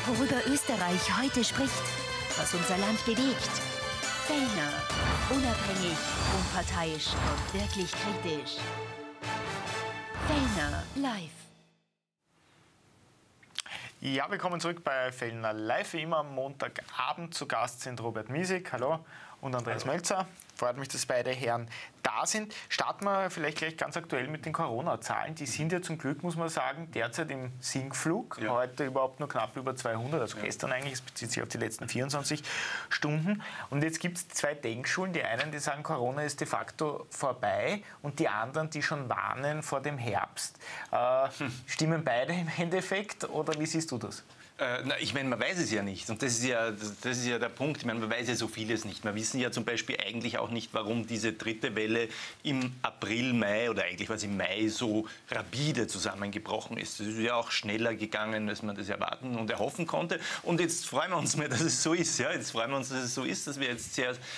Worüber Österreich heute spricht, was unser Land bewegt. Fellner. Unabhängig, unparteiisch und wirklich kritisch. Fellner live. Ja, willkommen zurück bei Fellner live. Wie immer am Montagabend zu Gast sind Robert Miesig, hallo, und Andreas Mölzer. Freut mich, dass beide Herren da sind. Starten wir vielleicht gleich ganz aktuell mit den Corona-Zahlen. Die sind ja zum Glück, muss man sagen, derzeit im Sinkflug. Ja. Heute überhaupt nur knapp über 200, also gestern eigentlich. Es bezieht sich auf die letzten 24 Stunden. Und jetzt gibt es zwei Denkschulen. Die einen, die sagen, Corona ist de facto vorbei, und die anderen, die schon warnen vor dem Herbst. Stimmen beide im Endeffekt, oder wie siehst du das? Ich meine, man weiß es ja nicht, und das ist ja der Punkt. Ich meine, man weiß ja so vieles nicht. Wir wissen ja zum Beispiel eigentlich auch nicht, warum diese dritte Welle im April, Mai oder eigentlich was im Mai so rapide zusammengebrochen ist. Das ist ja auch schneller gegangen, als man das erwarten und erhoffen konnte. Und jetzt freuen wir uns mal, dass es so ist. Ja? Jetzt freuen wir uns, dass es so ist, dass wir jetzt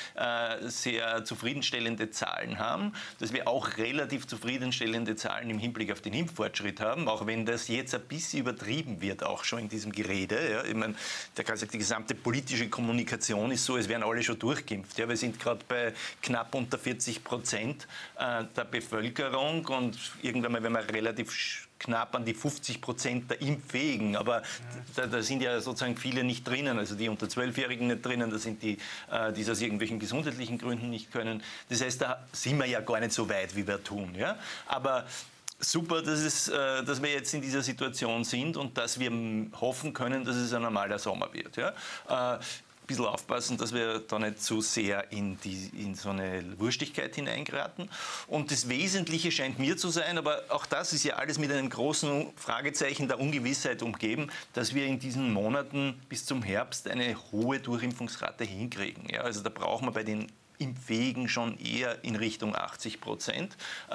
sehr zufriedenstellende Zahlen haben, dass wir auch relativ zufriedenstellende Zahlen im Hinblick auf den Impffortschritt haben, auch wenn das jetzt ein bisschen übertrieben wird, auch schon in diesem Gerede. Ja. Ich meine, die gesamte politische Kommunikation ist so, es werden alle schon durchgeimpft. Ja. Wir sind gerade bei knapp unter 40% der Bevölkerung, und irgendwann mal werden wir relativ knapp an die 50% der Impffähigen. Aber da sind ja sozusagen viele nicht drinnen, also die unter 12-Jährigen nicht drinnen, da sind die es aus irgendwelchen gesundheitlichen Gründen nicht können. Das heißt, da sind wir ja gar nicht so weit, wie wir tun. Ja. Aber super, dass wir jetzt in dieser Situation sind und dass wir hoffen können, dass es ein normaler Sommer wird. Ja? Ein bisschen aufpassen, dass wir da nicht zu sehr in so eine Wurstigkeit hineingeraten. Und das Wesentliche scheint mir zu sein, aber auch das ist ja alles mit einem großen Fragezeichen der Ungewissheit umgeben, dass wir in diesen Monaten bis zum Herbst eine hohe Durchimpfungsrate hinkriegen. Ja? Also da brauchen wir bei den Impffähigen schon eher in Richtung 80%.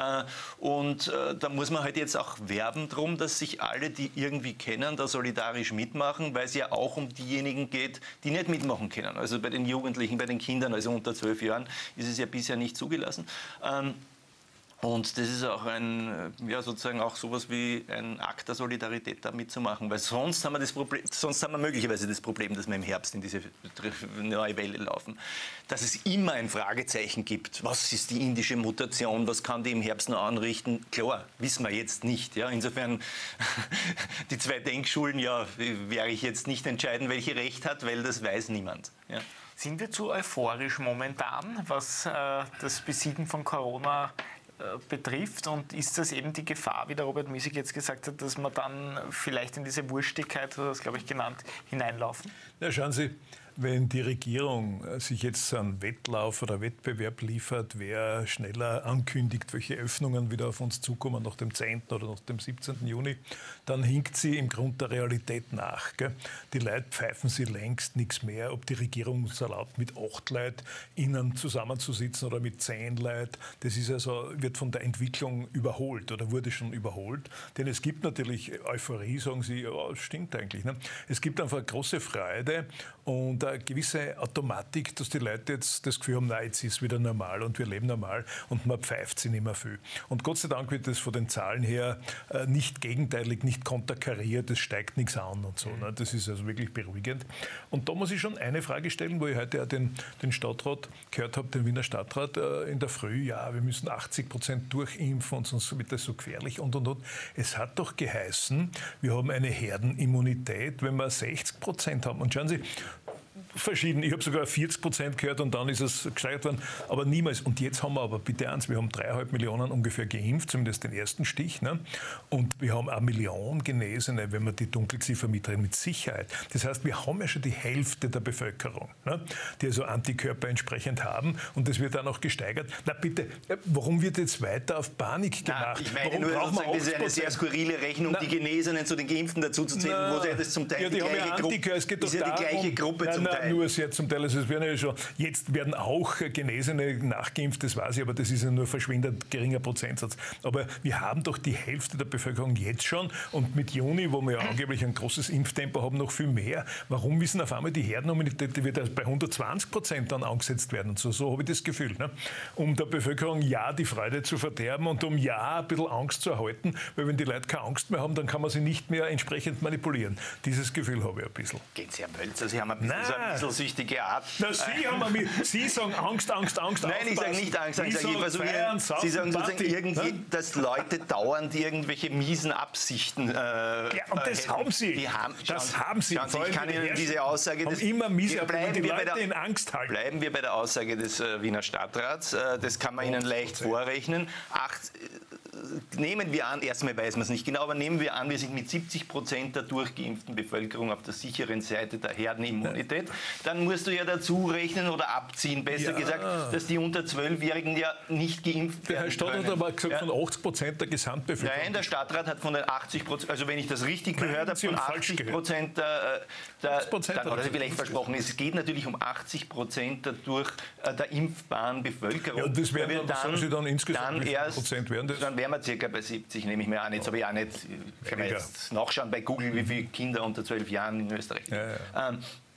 Und da muss man halt jetzt auch werben drum, dass sich alle, die irgendwie kennen, da solidarisch mitmachen, weil es ja auch um diejenigen geht, die nicht mitmachen können. Also bei den Jugendlichen, bei den Kindern, also unter 12 Jahren, ist es ja bisher nicht zugelassen. Und das ist auch sozusagen auch sowas wie ein Akt der Solidarität, da mitzumachen, weil sonst haben wir möglicherweise das Problem, dass wir im Herbst in diese neue Welle laufen. Dass es immer ein Fragezeichen gibt, was ist die indische Mutation, was kann die im Herbst noch anrichten, klar, wissen wir jetzt nicht. Ja? Insofern, die zwei Denkschulen, ja, werde ich jetzt nicht entscheiden, welche Recht hat, weil das weiß niemand. Ja. Sind wir zu euphorisch momentan, was das Besiegen von Corona betrifft, und ist das eben die Gefahr, wie der Robert Miesig jetzt gesagt hat, dass wir dann vielleicht in diese Wurstigkeit, so das glaube ich genannt, hineinlaufen? Ja, schauen Sie, wenn die Regierung sich jetzt einen Wettlauf oder Wettbewerb liefert, wer schneller ankündigt, welche Öffnungen wieder auf uns zukommen nach dem 10. oder nach dem 17. Juni, dann hinkt sie im Grund der Realität nach. Gell? Die Leute pfeifen sie längst nichts mehr, ob die Regierung uns erlaubt, mit 8 Leuten innen zusammenzusitzen oder mit 10 Leuten. Das ist also, wird von der Entwicklung überholt oder wurde schon überholt. Denn es gibt natürlich Euphorie, sagen Sie, ja, stimmt eigentlich. Ne? Es gibt einfach große Freude und eine gewisse Automatik, dass die Leute jetzt das Gefühl haben, nein, jetzt ist wieder normal und wir leben normal, und man pfeift sie nicht mehr viel. Und Gott sei Dank wird das von den Zahlen her nicht gegenteilig, nicht konterkariert, es steigt nichts an und so. Ne? Das ist also wirklich beruhigend. Und da muss ich schon eine Frage stellen, wo ich heute auch den Stadtrat gehört habe, den Wiener Stadtrat in der Früh, ja, wir müssen 80% durchimpfen und sonst wird das so gefährlich und. Es hat doch geheißen, wir haben eine Herdenimmunität, wenn wir 60% haben. Und schauen Sie, verschieden. Ich habe sogar 40% gehört und dann ist es gesteigert worden, aber niemals. Und jetzt haben wir aber bitte eins, wir haben 3,5 Millionen ungefähr geimpft, zumindest den ersten Stich. Ne? Und wir haben 1 Million Genesene, wenn wir die Dunkelziffer mitreden, mit Sicherheit. Das heißt, wir haben ja schon die Hälfte der Bevölkerung, ne? Die also Antikörper entsprechend haben, und das wird dann auch gesteigert. Na bitte, warum wird jetzt weiter auf Panik gemacht? Ich meine nur, sozusagen, das ist eine sehr skurrile Rechnung, die Genesenen zu den Geimpften dazuzuzählen, wo sie das zum Teil die gleiche Gruppe zum Teil. nur sehr zum Teil, also es werden ja schon, jetzt werden auch Genesene nachgeimpft, das weiß ich, aber das ist ja nur verschwindend geringer Prozentsatz. Aber wir haben doch die Hälfte der Bevölkerung jetzt schon und mit Juni, wo wir ja angeblich ein großes Impftempo haben, noch viel mehr. Warum müssen auf einmal die Herdenimmunität, die wird bei 120% dann angesetzt werden? Und so habe ich das Gefühl. Ne? Um der Bevölkerung ja die Freude zu verderben und um ja ein bisschen Angst zu erhalten, weil wenn die Leute keine Angst mehr haben, dann kann man sie nicht mehr entsprechend manipulieren. Dieses Gefühl habe ich ein bisschen. Gehen Sie, Herr Mölzer, Sie haben ein bisschen so eine mittelsüchtige Art. Na, Sie sagen Angst, Angst, Angst. Nein, ich sage nicht Angst. Sie sagen sozusagen irgendwie, dass Leute dauernd irgendwelche miesen Absichten ja, und das haben Sie. Das haben Sie. Ich kann Ihnen diese Aussage immer miese, bleiben wir in Angst halten. Bleiben wir bei der Aussage des Wiener Stadtrats. Das kann man Ihnen leicht vorrechnen. Nehmen wir an, erstmal weiß man es nicht genau, aber nehmen wir an, wir sind mit 70% der durchgeimpften Bevölkerung auf der sicheren Seite der Herdenimmunität. Dann musst du ja dazu rechnen oder abziehen, besser gesagt, dass die unter 12-Jährigen ja nicht geimpft werden. Der Herr Stadtrat hat aber gesagt, von 80% der Gesamtbevölkerung. Nein, der Stadtrat hat von den 80%, also wenn ich das richtig gehört habe, von 80% oder vielleicht versprochen, es geht natürlich um 80% der impfbaren Bevölkerung. Ja, und das werden dann, Sie dann insgesamt Prozent werden das? Dann wären wir circa bei 70, nehme ich mir an. Jetzt habe ich auch nicht, kann man jetzt nachschauen bei Google, wie viele Kinder unter 12 Jahren in Österreich sind. Ja.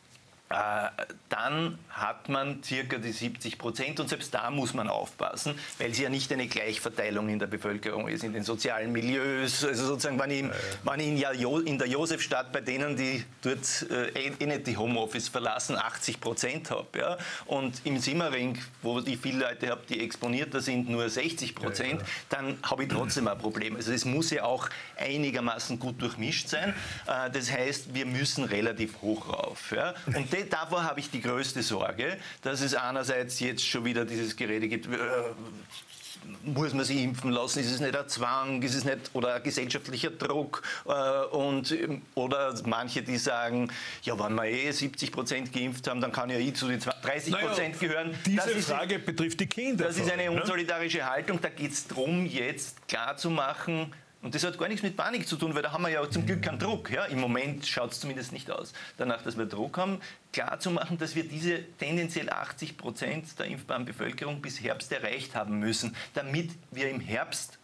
Dann hat man circa die 70% und selbst da muss man aufpassen, weil sie ja nicht eine Gleichverteilung in der Bevölkerung ist, in den sozialen Milieus. Also sozusagen, wenn ich in der Josefstadt bei denen, die dort nicht die Homeoffice verlassen, 80% habe, ja, und im Simmering, wo ich viele Leute habe, die exponierter sind, nur 60%, dann habe ich trotzdem ein Problem. Also es muss ja auch einigermaßen gut durchmischt sein. Das heißt, wir müssen relativ hoch rauf. Ja. Und davor habe ich die größte Sorge, dass es einerseits jetzt schon wieder dieses Gerede gibt, muss man sich impfen lassen, ist es nicht ein Zwang, ist es nicht oder ein gesellschaftlicher Druck oder manche, die sagen, ja, wenn wir 70% geimpft haben, dann kann ja ich zu den 30% gehören. Diese Frage betrifft die Kinder. Das ist eine unsolidarische Haltung, da geht es darum, jetzt klarzumachen, und das hat gar nichts mit Panik zu tun, weil da haben wir ja zum Glück keinen Druck. Ja? Im Moment schaut es zumindest nicht aus. Danach, dass wir Druck haben, klar zu machen, dass wir diese tendenziell 80% der impfbaren Bevölkerung bis Herbst erreicht haben müssen, damit wir im Herbst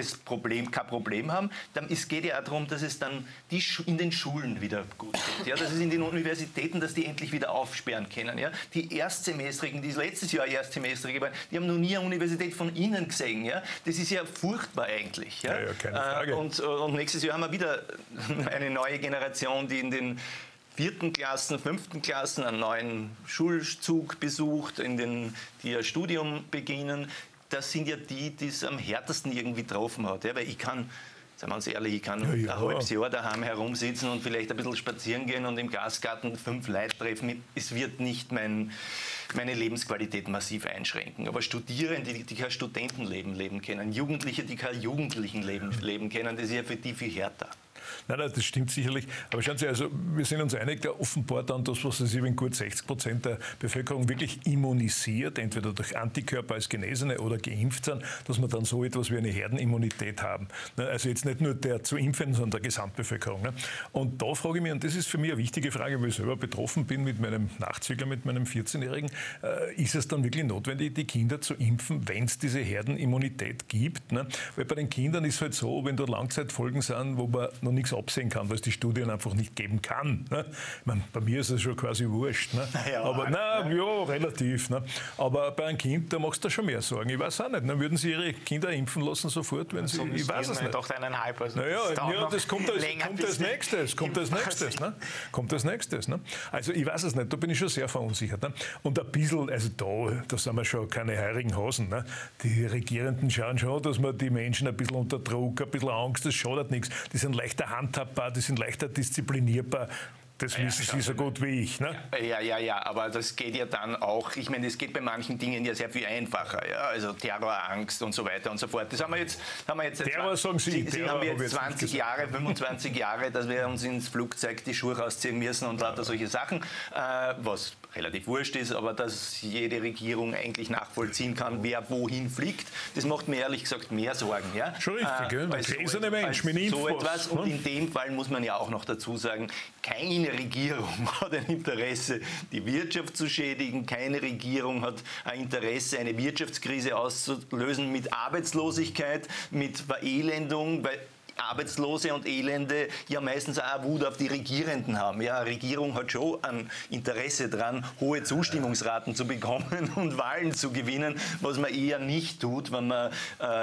kein Problem haben. Es geht ja auch darum, dass es dann in den Schulen wieder gut geht. Ja? Dass es in den Universitäten, dass die endlich wieder aufsperren können. Ja? Die Erstsemestrigen, die letztes Jahr Erstsemestrige waren, die haben noch nie eine Universität von innen gesehen. Ja? Das ist ja furchtbar eigentlich. Ja? Ja, keine Frage. Und nächstes Jahr haben wir wieder eine neue Generation, die in den 4. Klassen, 5. Klassen einen neuen Schulzug besucht, die ihr Studium beginnen. Das sind ja die es am härtesten irgendwie getroffen hat. Ja, weil ich kann, sagen wir uns ehrlich, ich kann ein halbes Jahr daheim herumsitzen und vielleicht ein bisschen spazieren gehen und im Gastgarten 5 Leute treffen. Es wird nicht meine Lebensqualität massiv einschränken. Aber Studierende, die kein Studentenleben leben können, Jugendliche, die kein Jugendlichenleben leben können, das ist ja für die viel härter. Nein, das stimmt sicherlich. Aber schauen Sie, also wir sind uns einig, da offenbar dann das, was sich in gut 60% der Bevölkerung wirklich immunisiert, entweder durch Antikörper als Genesene oder geimpft sind, dass wir dann so etwas wie eine Herdenimmunität haben. Also jetzt nicht nur der zu Impfenden, sondern der Gesamtbevölkerung. Und da frage ich mich, und das ist für mich eine wichtige Frage, weil ich selber betroffen bin mit meinem Nachzügler, mit meinem 14-Jährigen, ist es dann wirklich notwendig, die Kinder zu impfen, wenn es diese Herdenimmunität gibt? Ne? Weil bei den Kindern ist es halt so, wenn da Langzeitfolgen sind, wo man noch nichts absehen kann, weil es die Studien einfach nicht geben kann. Ne? Ich meine, bei mir ist es schon quasi wurscht. Ne? Ja, aber relativ. Ne? Aber bei einem Kind, da machst du schon mehr Sorgen. Ich weiß auch nicht. Dann würden Sie Ihre Kinder impfen lassen sofort, wenn Sie... Ich weiß es nicht. Doch 1,5. Also das kommt als nächstes. Ne? Also ich weiß es nicht. Da bin ich schon sehr verunsichert. Ne? Und ein bisschen, also da sind wir schon keine heurigen Hasen. Ne? Die Regierenden schauen schon, dass man die Menschen ein bisschen unter Druck, ein bisschen Angst, das schadet nichts. Die sind leichter handhabbar, die sind leichter disziplinierbar. Das wissen Sie so gut wie ich. Ne? Ja, aber das geht ja dann auch, ich meine, es geht bei manchen Dingen ja sehr viel einfacher. Ja? Also Terrorangst und so weiter und so fort. Das haben wir jetzt Terror, sagen Sie. Haben wir jetzt 20 Jahre, 25 Jahre, dass wir uns ins Flugzeug die Schuhe rausziehen müssen und lauter solche Sachen, was relativ wurscht ist, aber dass jede Regierung eigentlich nachvollziehen kann, wer wohin fliegt, das macht mir ehrlich gesagt mehr Sorgen. Ja? Schon richtig, gell? Ein gläserner Mensch mit Infos. So etwas. Und in dem Fall muss man ja auch noch dazu sagen, keine Regierung hat ein Interesse, die Wirtschaft zu schädigen, keine Regierung hat ein Interesse, eine Wirtschaftskrise auszulösen mit Arbeitslosigkeit, mit Verelendung, weil Arbeitslose und Elende ja meistens auch Wut auf die Regierenden haben. Ja, eine Regierung hat schon ein Interesse daran, hohe Zustimmungsraten zu bekommen und Wahlen zu gewinnen, was man eher nicht tut, wenn man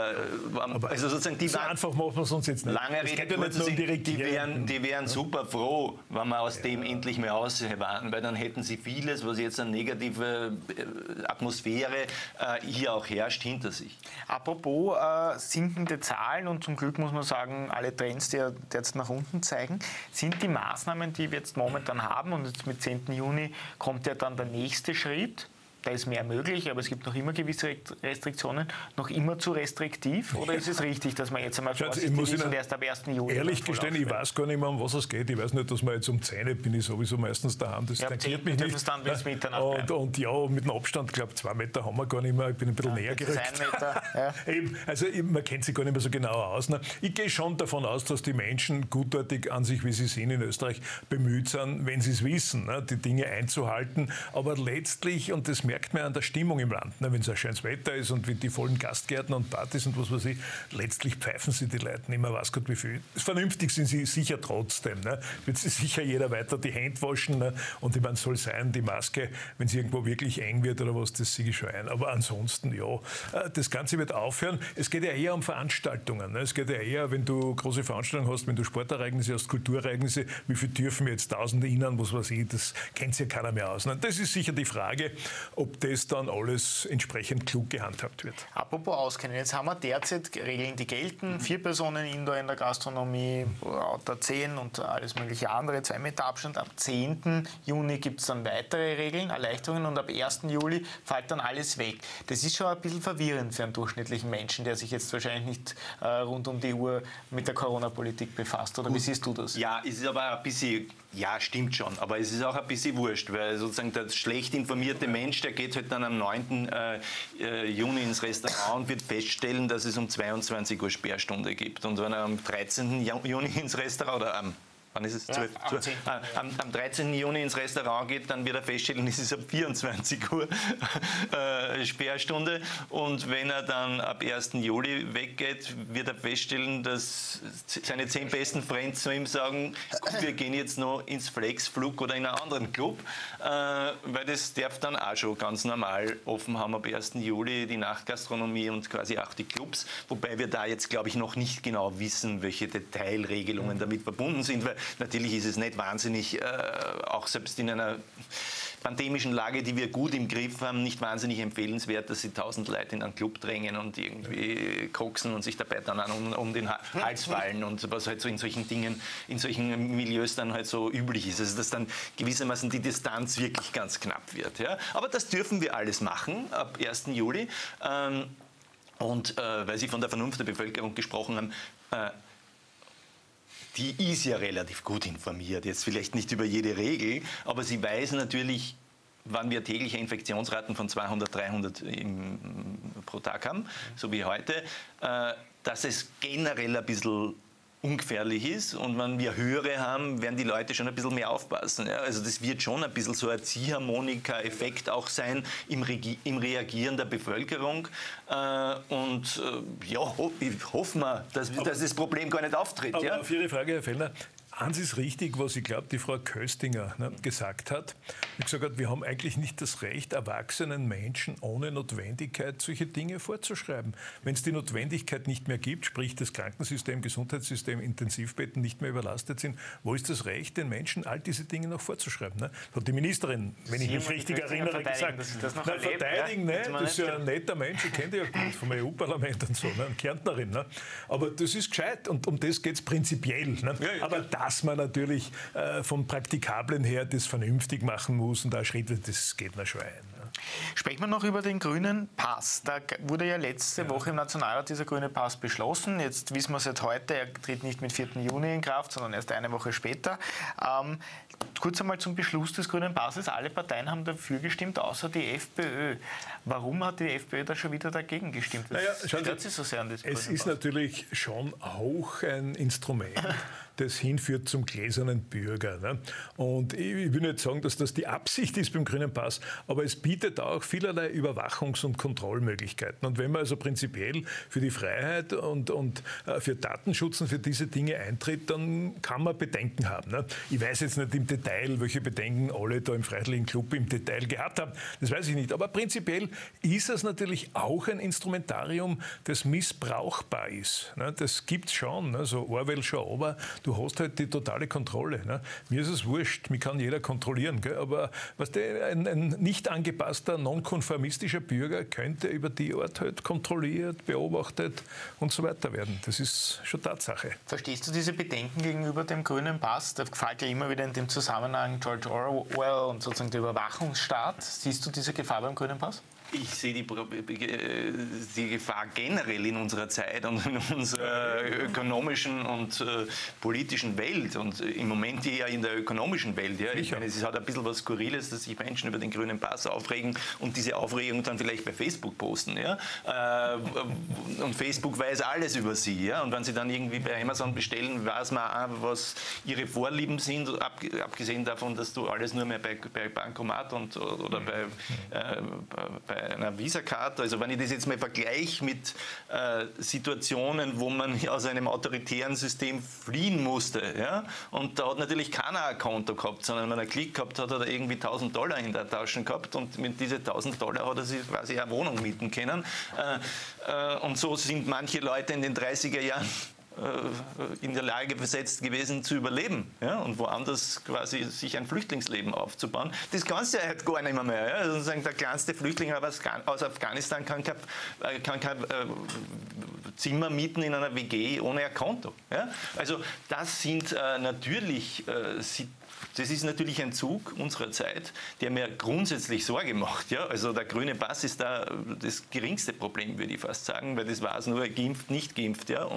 also sozusagen die so einfach machen wir es uns jetzt nicht. Lange Rede, kurzer Sinn, die wären super froh, wenn wir aus dem endlich mal raus waren, weil dann hätten sie vieles, was jetzt eine negative Atmosphäre hier auch herrscht, hinter sich. Apropos sinkende Zahlen und zum Glück muss man sagen, alle Trends, die jetzt nach unten zeigen, sind die Maßnahmen, die wir jetzt momentan haben, und jetzt mit 10. Juni kommt ja dann der nächste Schritt. Da ist mehr möglich, aber es gibt noch immer gewisse Restriktionen, noch immer zu restriktiv? Oder ist es richtig, dass man jetzt einmal vorsichtig ist und erst ab 1. Juli... Ehrlich gestehen, ich weiß gar nicht mehr, um was es geht. Ich weiß nicht, dass man jetzt um 10 bin ich sowieso meistens daheim. Das tangiert mich nicht. Dann bis Mitternacht und ja, mit dem Abstand, ich glaube 2 Meter haben wir gar nicht mehr. Ich bin ein bisschen näher gerückt. 1 Meter, ja. Eben, also man kennt sich gar nicht mehr so genau aus. Ne? Ich gehe schon davon aus, dass die Menschen gutartig an sich, wie sie sind in Österreich, bemüht sind, wenn sie es wissen, ne? Die Dinge einzuhalten. Aber letztlich, und das merkt man an der Stimmung im Land, ne? Wenn es ein schönes Wetter ist und wie die vollen Gastgärten und Partys und was weiß ich, letztlich pfeifen sie die Leute nicht mehr, weiß Gott wie viel. Vernünftig sind sie sicher trotzdem. Ne? Wird sich sicher jeder weiter die Hände waschen. Ne? Und ich meine, soll sein, die Maske, wenn es irgendwo wirklich eng wird oder was, das sehe ich schon ein. Aber ansonsten, ja, das Ganze wird aufhören. Es geht ja eher um Veranstaltungen. Ne? Es geht ja eher, wenn du große Veranstaltungen hast, wenn du Sportereignisse hast, Kulturereignisse, wie viel dürfen wir jetzt Tausende innen, was weiß ich, das kennt sich ja keiner mehr aus. Ne? Das ist sicher die Frage, ob das dann alles entsprechend klug gehandhabt wird. Apropos Auskennen, jetzt haben wir derzeit Regeln, die gelten. 4 Personen Indoor in der Gastronomie, Outer 10 und alles mögliche andere, 2 Meter Abstand. Ab 10. Juni gibt es dann weitere Regeln, Erleichterungen, und ab 1. Juli fällt dann alles weg. Das ist schon ein bisschen verwirrend für einen durchschnittlichen Menschen, der sich jetzt wahrscheinlich nicht rund um die Uhr mit der Corona-Politik befasst. Oder wie siehst du das? Ja, es ist aber ein bisschen, ja, stimmt schon, aber es ist auch ein bisschen wurscht, weil sozusagen der schlecht informierte Mensch, der geht halt dann am 9. Juni ins Restaurant und wird feststellen, dass es um 22 Uhr Sperrstunde gibt. Und wenn er am 13. Juni ins Restaurant oder wann ist es? Ja, am 13. Juni ins Restaurant geht, dann wird er feststellen, es ist ab 24 Uhr Sperrstunde. Und wenn er dann ab 1. Juli weggeht, wird er feststellen, dass seine 10 besten Freunde zu ihm sagen, gut, wir gehen jetzt noch ins Flexflug oder in einen anderen Club, weil das darf dann auch schon ganz normal offen haben ab 1. Juli, die Nachtgastronomie und quasi auch die Clubs. Wobei wir da jetzt, glaube ich, noch nicht genau wissen, welche Detailregelungen damit verbunden sind, weil natürlich ist es nicht wahnsinnig, auch selbst in einer pandemischen Lage, die wir gut im Griff haben, nicht wahnsinnig empfehlenswert, dass sie 1000 Leute in einen Club drängen und irgendwie koksen und sich dabei dann um den Hals fallen und was halt so in solchen Dingen, in solchen Milieus dann halt so üblich ist. Also dass dann gewissermaßen die Distanz wirklich ganz knapp wird. Ja? Aber das dürfen wir alles machen ab 1. Juli. Und weil Sie von der Vernunft der Bevölkerung gesprochen haben, die ist ja relativ gut informiert, jetzt vielleicht nicht über jede Regel, aber sie weiß natürlich, wann wir tägliche Infektionsraten von 200, 300 pro Tag haben, so wie heute, dass es generell ein bisschen ungefährlich ist, und wenn wir höhere haben, werden die Leute schon ein bisschen mehr aufpassen. Ja? Also das wird schon ein bisschen so ein Ziehharmonika-Effekt auch sein im Reagieren der Bevölkerung. Ja, ich hoffe mal, dass das Problem gar nicht auftritt. Aber ja? auf Ihre Frage, Herr Fellner, eins ist richtig, was ich glaube, die Frau Köstinger gesagt hat. Sie gesagt hat, wir haben eigentlich nicht das Recht, erwachsenen Menschen ohne Notwendigkeit solche Dinge vorzuschreiben. Wenn es die Notwendigkeit nicht mehr gibt, sprich das Krankensystem, Gesundheitssystem, Intensivbetten nicht mehr überlastet sind, wo ist das Recht, den Menschen all diese Dinge noch vorzuschreiben? Ne? Hat die Ministerin, wenn ich mich richtig erinnere, gesagt, verteidigen, ja? Das ist ja ein netter Mensch, ich kenne die ja gut vom EU-Parlament und so, ne? Eine Kärntnerin. Ne? Aber das ist gescheit und um das geht es prinzipiell. Ne? Ja, aber dass man natürlich vom Praktikablen her das vernünftig machen muss und da Schritte, das geht mir schon ein. Sprechen wir noch über den grünen Pass. Da wurde ja letzte Woche im Nationalrat dieser grüne Pass beschlossen. Jetzt wissen wir seit heute, er tritt nicht mit 4. Juni in Kraft, sondern erst eine Woche später. Kurz einmal zum Beschluss des grünen Passes. Alle Parteien haben dafür gestimmt, außer die FPÖ. Warum hat die FPÖ da schon wieder dagegen gestimmt? Was stört Sie so sehr an das grüne Pass? Es ist natürlich schon auch ein Instrument, das hinführt zum gläsernen Bürger. Ne? Und ich will nicht sagen, dass das die Absicht ist beim grünen Pass, aber es bietet auch vielerlei Überwachungs- und Kontrollmöglichkeiten. Und wenn man also prinzipiell für die Freiheit und für Datenschutz und für diese Dinge eintritt, dann kann man Bedenken haben. Ne? Ich weiß jetzt nicht im Detail, welche Bedenken alle da im Freiheitlichen Club im Detail gehabt haben. Das weiß ich nicht. Aber prinzipiell ist es natürlich auch ein Instrumentarium, das missbrauchbar ist. Ne? Das gibt es schon, ne? So Orwell schon, aber du hast halt die totale Kontrolle. Ne? Mir ist es wurscht, mich kann jeder kontrollieren. Gell? Aber ein nicht angepasster, nonkonformistischer Bürger könnte über die Art halt kontrolliert, beobachtet und so weiter werden. Das ist schon Tatsache. Verstehst du diese Bedenken gegenüber dem grünen Pass? Da gefällt ja immer wieder in dem Zusammenhang George Orwell und sozusagen der Überwachungsstaat. Siehst du diese Gefahr beim grünen Pass? Ich sehe die Gefahr generell in unserer Zeit und in unserer ökonomischen und politischen Welt und im Moment eher in der ökonomischen Welt. Ja. Ich meine, es hat ein bisschen was Skurriles, dass sich Menschen über den grünen Pass aufregen und diese Aufregung dann vielleicht bei Facebook posten. Ja. Und Facebook weiß alles über sie. Ja. Und wenn sie dann irgendwie bei Amazon bestellen, weiß man auch, was ihre Vorlieben sind, abgesehen davon, dass du alles nur mehr bei Bankomat oder bei einer Visa-Karte. Also wenn ich das jetzt mal vergleiche mit Situationen, wo man aus einem autoritären System fliehen musste, ja, und da hat natürlich keiner ein Konto gehabt, sondern wenn er Klick gehabt hat, hat er irgendwie $1.000 in der Tasche gehabt und mit diesen $1.000 hat er sich quasi eine Wohnung mieten können. Und so sind manche Leute in den 30er Jahren in der Lage versetzt gewesen zu überleben, ja, und woanders quasi sich ein Flüchtlingsleben aufzubauen. Das kannst du ja halt gar nicht mehr. Ja. Also der kleinste Flüchtling aus Afghanistan kann kein Zimmer mieten in einer WG ohne ein Konto. Ja. Also das sind natürlich das ist natürlich ein Zug unserer Zeit, der mir grundsätzlich Sorge macht. Ja? Also der grüne Pass ist da das geringste Problem, würde ich fast sagen, weil das war es nur geimpft, nicht geimpft. Ja?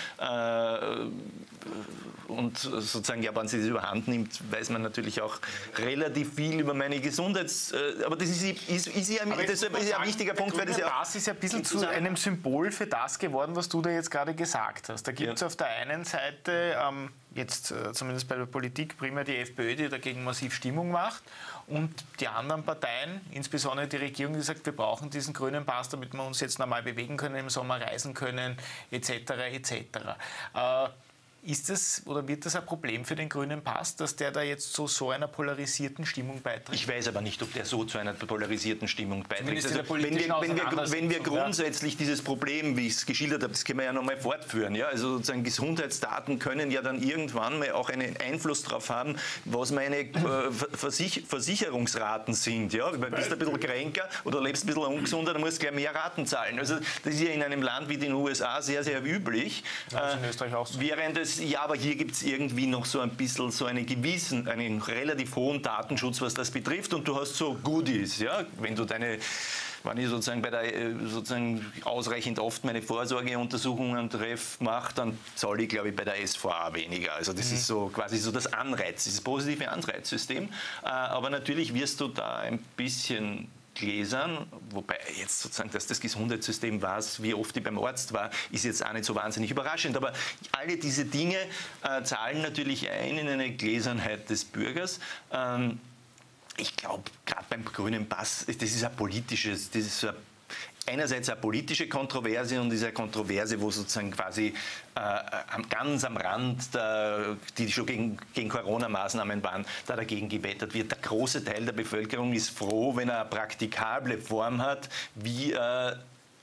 Und sozusagen, ja, wenn sie das überhand nimmt, weiß man natürlich auch relativ viel über meine aber das ist ja ein wichtiger Punkt. Weil der Pass ist ja ein bisschen zu einem Symbol für das geworden, was du da jetzt gerade gesagt hast. Da gibt es auf der einen Seite jetzt zumindest bei der Politik primär die FPÖ, die dagegen massiv Stimmung macht, und die anderen Parteien, insbesondere die Regierung, die sagt, wir brauchen diesen grünen Pass, damit wir uns jetzt normal bewegen können, im Sommer reisen können, etc. etc. Ist das oder wird das ein Problem für den grünen Pass, dass der da jetzt zu so einer polarisierten Stimmung beiträgt? Ich weiß aber nicht, ob der so zu einer polarisierten Stimmung beiträgt. Also, wenn wir grundsätzlich dieses Problem, wie ich es geschildert habe, das können wir ja nochmal fortführen. Ja? Also sozusagen Gesundheitsdaten können ja dann irgendwann mal auch einen Einfluss darauf haben, was meine Versicherungsraten sind. Ja? Du bist ein bisschen kränker oder lebst ein bisschen ungesunder, dann musst du gleich mehr Raten zahlen. Also das ist ja in einem Land wie den USA sehr, sehr üblich. Ja, in Österreich auch so. Während es ja, aber hier gibt es irgendwie noch so ein bisschen so einen relativ hohen Datenschutz, was das betrifft. Und du hast so Goodies, ja, wenn ich sozusagen ausreichend oft meine Vorsorgeuntersuchungen mache, dann zahle ich, glaube ich, bei der SVA weniger. Also das ist so quasi so das dieses positive Anreizsystem. Aber natürlich wirst du da ein bisschen Gläsern, wobei jetzt sozusagen, dass das Gesundheitssystem weiß, wie oft ich beim Arzt war, ist jetzt auch nicht so wahnsinnig überraschend. Aber alle diese Dinge zahlen natürlich ein in eine Gläsernheit des Bürgers. Ich glaube, gerade beim grünen Pass, das ist einerseits eine politische Kontroverse und diese Kontroverse, wo sozusagen quasi ganz am Rand, die schon gegen Corona-Maßnahmen waren, da dagegen gewettert wird. Der große Teil der Bevölkerung ist froh, wenn er eine praktikable Form hat, wie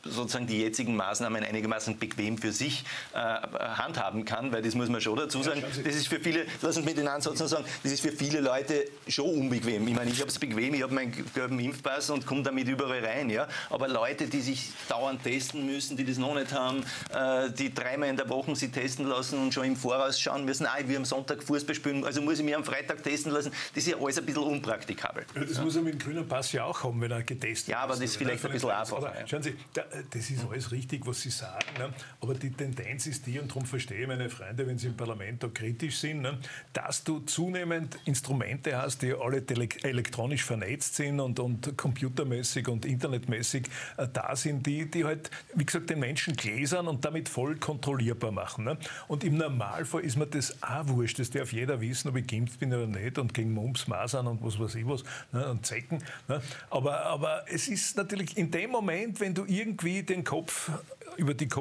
sozusagen die jetzigen Maßnahmen einigermaßen bequem für sich handhaben kann, weil das muss man schon dazu sagen, das ist für viele, lass uns mit den Ansatz noch sagen, das ist für viele Leute schon unbequem. Ich meine, ich habe es bequem, ich habe meinen gelben Impfpass und komme damit überall rein, ja. Aber Leute, die sich dauernd testen müssen, die das noch nicht haben, die 3-mal in der Woche sich testen lassen und schon im Voraus schauen müssen, ich will am Sonntag Fußball spielen, also muss ich mich am Freitag testen lassen, das ist ja alles ein bisschen unpraktikabel. Ja, das muss er mit dem grünen Pass ja auch haben, wenn er getestet ist. Ja, aber das ist vielleicht ein bisschen einfacher. Schauen Sie, das ist alles richtig, was Sie sagen, ne? Aber die Tendenz ist die, und darum verstehe ich meine Freunde, wenn sie im Parlament da kritisch sind, ne? Dass du zunehmend Instrumente hast, die alle elektronisch vernetzt sind und computermäßig und internetmäßig da sind, die halt, wie gesagt, den Menschen gläsern und damit voll kontrollierbar machen. Ne? Und im Normalfall ist mir das auch wurscht. Das darf jeder wissen, ob ich geimpft bin oder nicht und gegen Mumps, Masern und was weiß ich was, ne? Und Zecken. Ne? Aber es ist natürlich in dem Moment, wenn du irgendwie den Kopf über die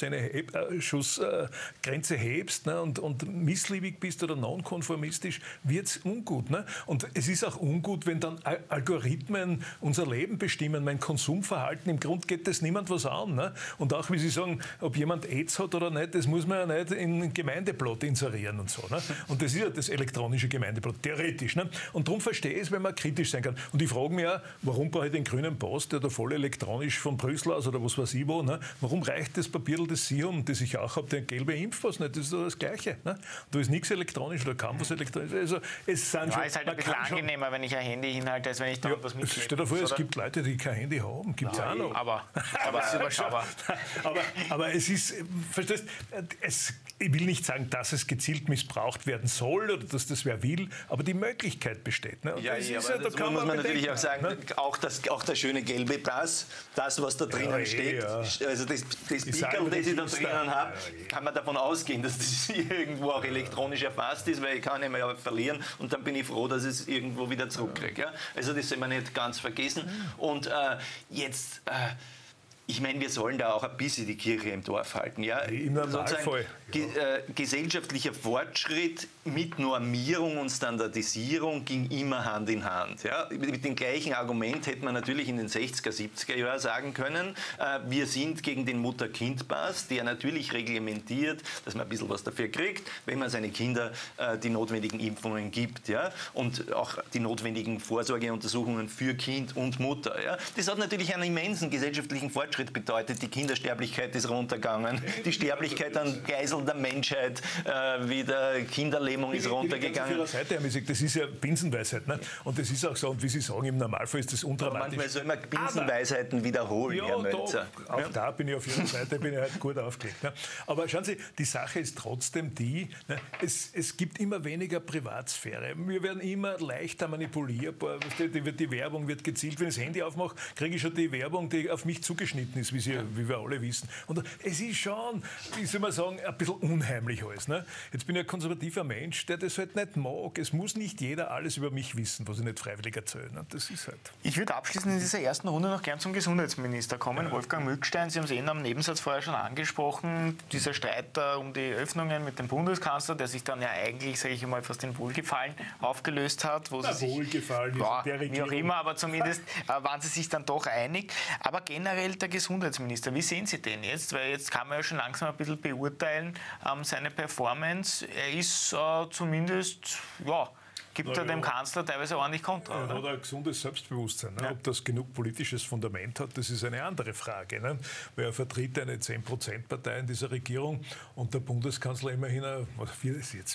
Kopfschussgrenze hebst, ne, und missliebig bist oder nonkonformistisch, wird es ungut. Ne? Und es ist auch ungut, wenn dann Algorithmen unser Leben bestimmen, mein Konsumverhalten. Im Grunde geht das niemand was an. Ne? Und auch, wie Sie sagen, ob jemand AIDS hat oder nicht, das muss man ja nicht in Gemeindeblott inserieren und so. Ne? Und das ist ja das elektronische Gemeindeblott, theoretisch. Ne? Und darum verstehe ich es, wenn man kritisch sein kann. Und ich frage mich ja, warum brauche ich den grünen Pass, der da voll elektronisch von Brüssel aus oder was weiß ich wo, ne? Warum reicht das Papier, das Sie haben, das ich auch habe, der gelbe Impfpass nicht? Das ist doch das Gleiche. Ne? Da ist nichts elektronisch oder kaum was elektronisch. Also, es sind schon, ist halt ein bisschen angenehmer, wenn ich ein Handy hinhalte, als wenn ich da was mitschleppe. Stell dir vor, es gibt Leute, die kein Handy haben. Gibt es auch noch. Aber es ist überschaubar. aber es ist, verstehst, ich will nicht sagen, dass es gezielt missbraucht werden soll oder dass das wer will, aber die Möglichkeit besteht. Ne? Ja, aber da kann man natürlich auch sagen, ne? auch der schöne gelbe Pass, das, was da drinnen steckt, also das Pickel, das ich da drinnen habe, kann man davon ausgehen, dass das irgendwo auch elektronisch erfasst ist, weil ich kann ihn ja verlieren und dann bin ich froh, dass ich es irgendwo wieder zurückkriege. Ja? Also das soll man nicht ganz vergessen. Und jetzt... ich meine, wir sollen da auch ein bisschen die Kirche im Dorf halten. Ja? Im Normalfall. Gesellschaftlicher Fortschritt mit Normierung und Standardisierung ging immer Hand in Hand. Ja? Mit dem gleichen Argument hätte man natürlich in den 60er, 70er Jahren sagen können, wir sind gegen den Mutter-Kind-Pass, der natürlich reglementiert, dass man ein bisschen was dafür kriegt, wenn man seine Kinder die notwendigen Impfungen gibt, ja? Und auch die notwendigen Vorsorgeuntersuchungen für Kind und Mutter. Ja? Das hat natürlich einen immensen gesellschaftlichen Fortschritt bedeutet, die Kindersterblichkeit ist runtergegangen, die Sterblichkeit an Geiseln der Menschheit, wie der Kinderlähmung ist runtergegangen. Das ist ja Binsenweisheit. Ne? Und das ist auch so, und wie Sie sagen, im Normalfall ist das undramatisch. Manchmal soll man Binsenweisheiten wiederholen, Herr Mölzer. Auch da bin ich auf Ihrer Seite, bin ich halt gut aufgelegt. Ne? Aber schauen Sie, die Sache ist trotzdem die, ne? Es gibt immer weniger Privatsphäre. Wir werden immer leichter manipulierbar. Die Werbung wird gezielt. Wenn ich das Handy aufmache, kriege ich schon die Werbung, die auf mich zugeschnitten ist, wie wir alle wissen. Und es ist schon, wie soll man sagen, ein bisschen unheimlich alles. Ne? Jetzt bin ich ein konservativer Mensch, der das halt nicht mag. Es muss nicht jeder alles über mich wissen, was ich nicht freiwillig erzähle. Ne? Das ist halt. Ich würde abschließend in dieser ersten Runde noch gern zum Gesundheitsminister kommen. Ja. Wolfgang Mückstein, Sie haben es am Nebensatz vorher schon angesprochen, dieser Streit um die Öffnungen mit dem Bundeskanzler, der sich dann ja eigentlich, sage ich mal, fast in Wohlgefallen aufgelöst hat. Wo sie sich, Wohlgefallen wie auch immer, aber zumindest waren sie sich dann doch einig. Aber generell der Gesundheitsminister, wie sehen Sie den jetzt? Weil jetzt kann man ja schon langsam ein bisschen beurteilen, seine Performance. Er ist zumindest, gibt er dem Kanzler teilweise ordentlich Kontra. Er hat ein gesundes Selbstbewusstsein. Ne? Ja. Ob das genug politisches Fundament hat, das ist eine andere Frage. Ne? Weil er vertritt eine 10%-Partei in dieser Regierung und der Bundeskanzler immerhin, was ist jetzt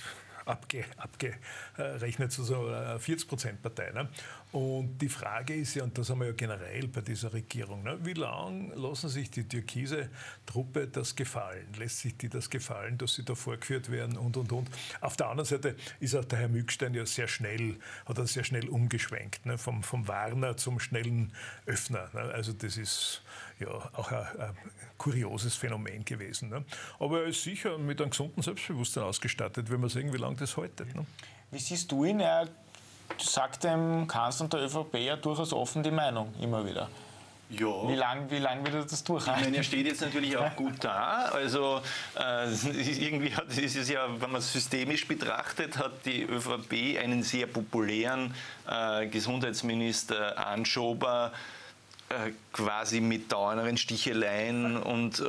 abgerechnet, so eine 40%-Partei. Ne? Und die Frage ist ja, und das haben wir ja generell bei dieser Regierung, ne? Wie lange lassen sich die türkise Truppe das gefallen? Lässt sich die das gefallen, dass sie da vorgeführt werden und. Auf der anderen Seite ist auch der Herr Mückstein ja sehr schnell umgeschwenkt, ne? Vom Warner zum schnellen Öffner. Ne? Also das ist ja auch ein kurioses Phänomen gewesen. Ne? Aber er ist sicher mit einem gesunden Selbstbewusstsein ausgestattet, wenn man sehen, wie lange das haltet. Ne? Wie siehst du ihn? Er sagt dem Kanzler und der ÖVP ja durchaus offen die Meinung, immer wieder. Ja. Wie lang wird er das durchhalten? Ich meine, er steht jetzt natürlich auch gut da. Also irgendwie ist es ja, wenn man es systemisch betrachtet, hat die ÖVP einen sehr populären Gesundheitsminister Anschober quasi mit dauernden Sticheleien und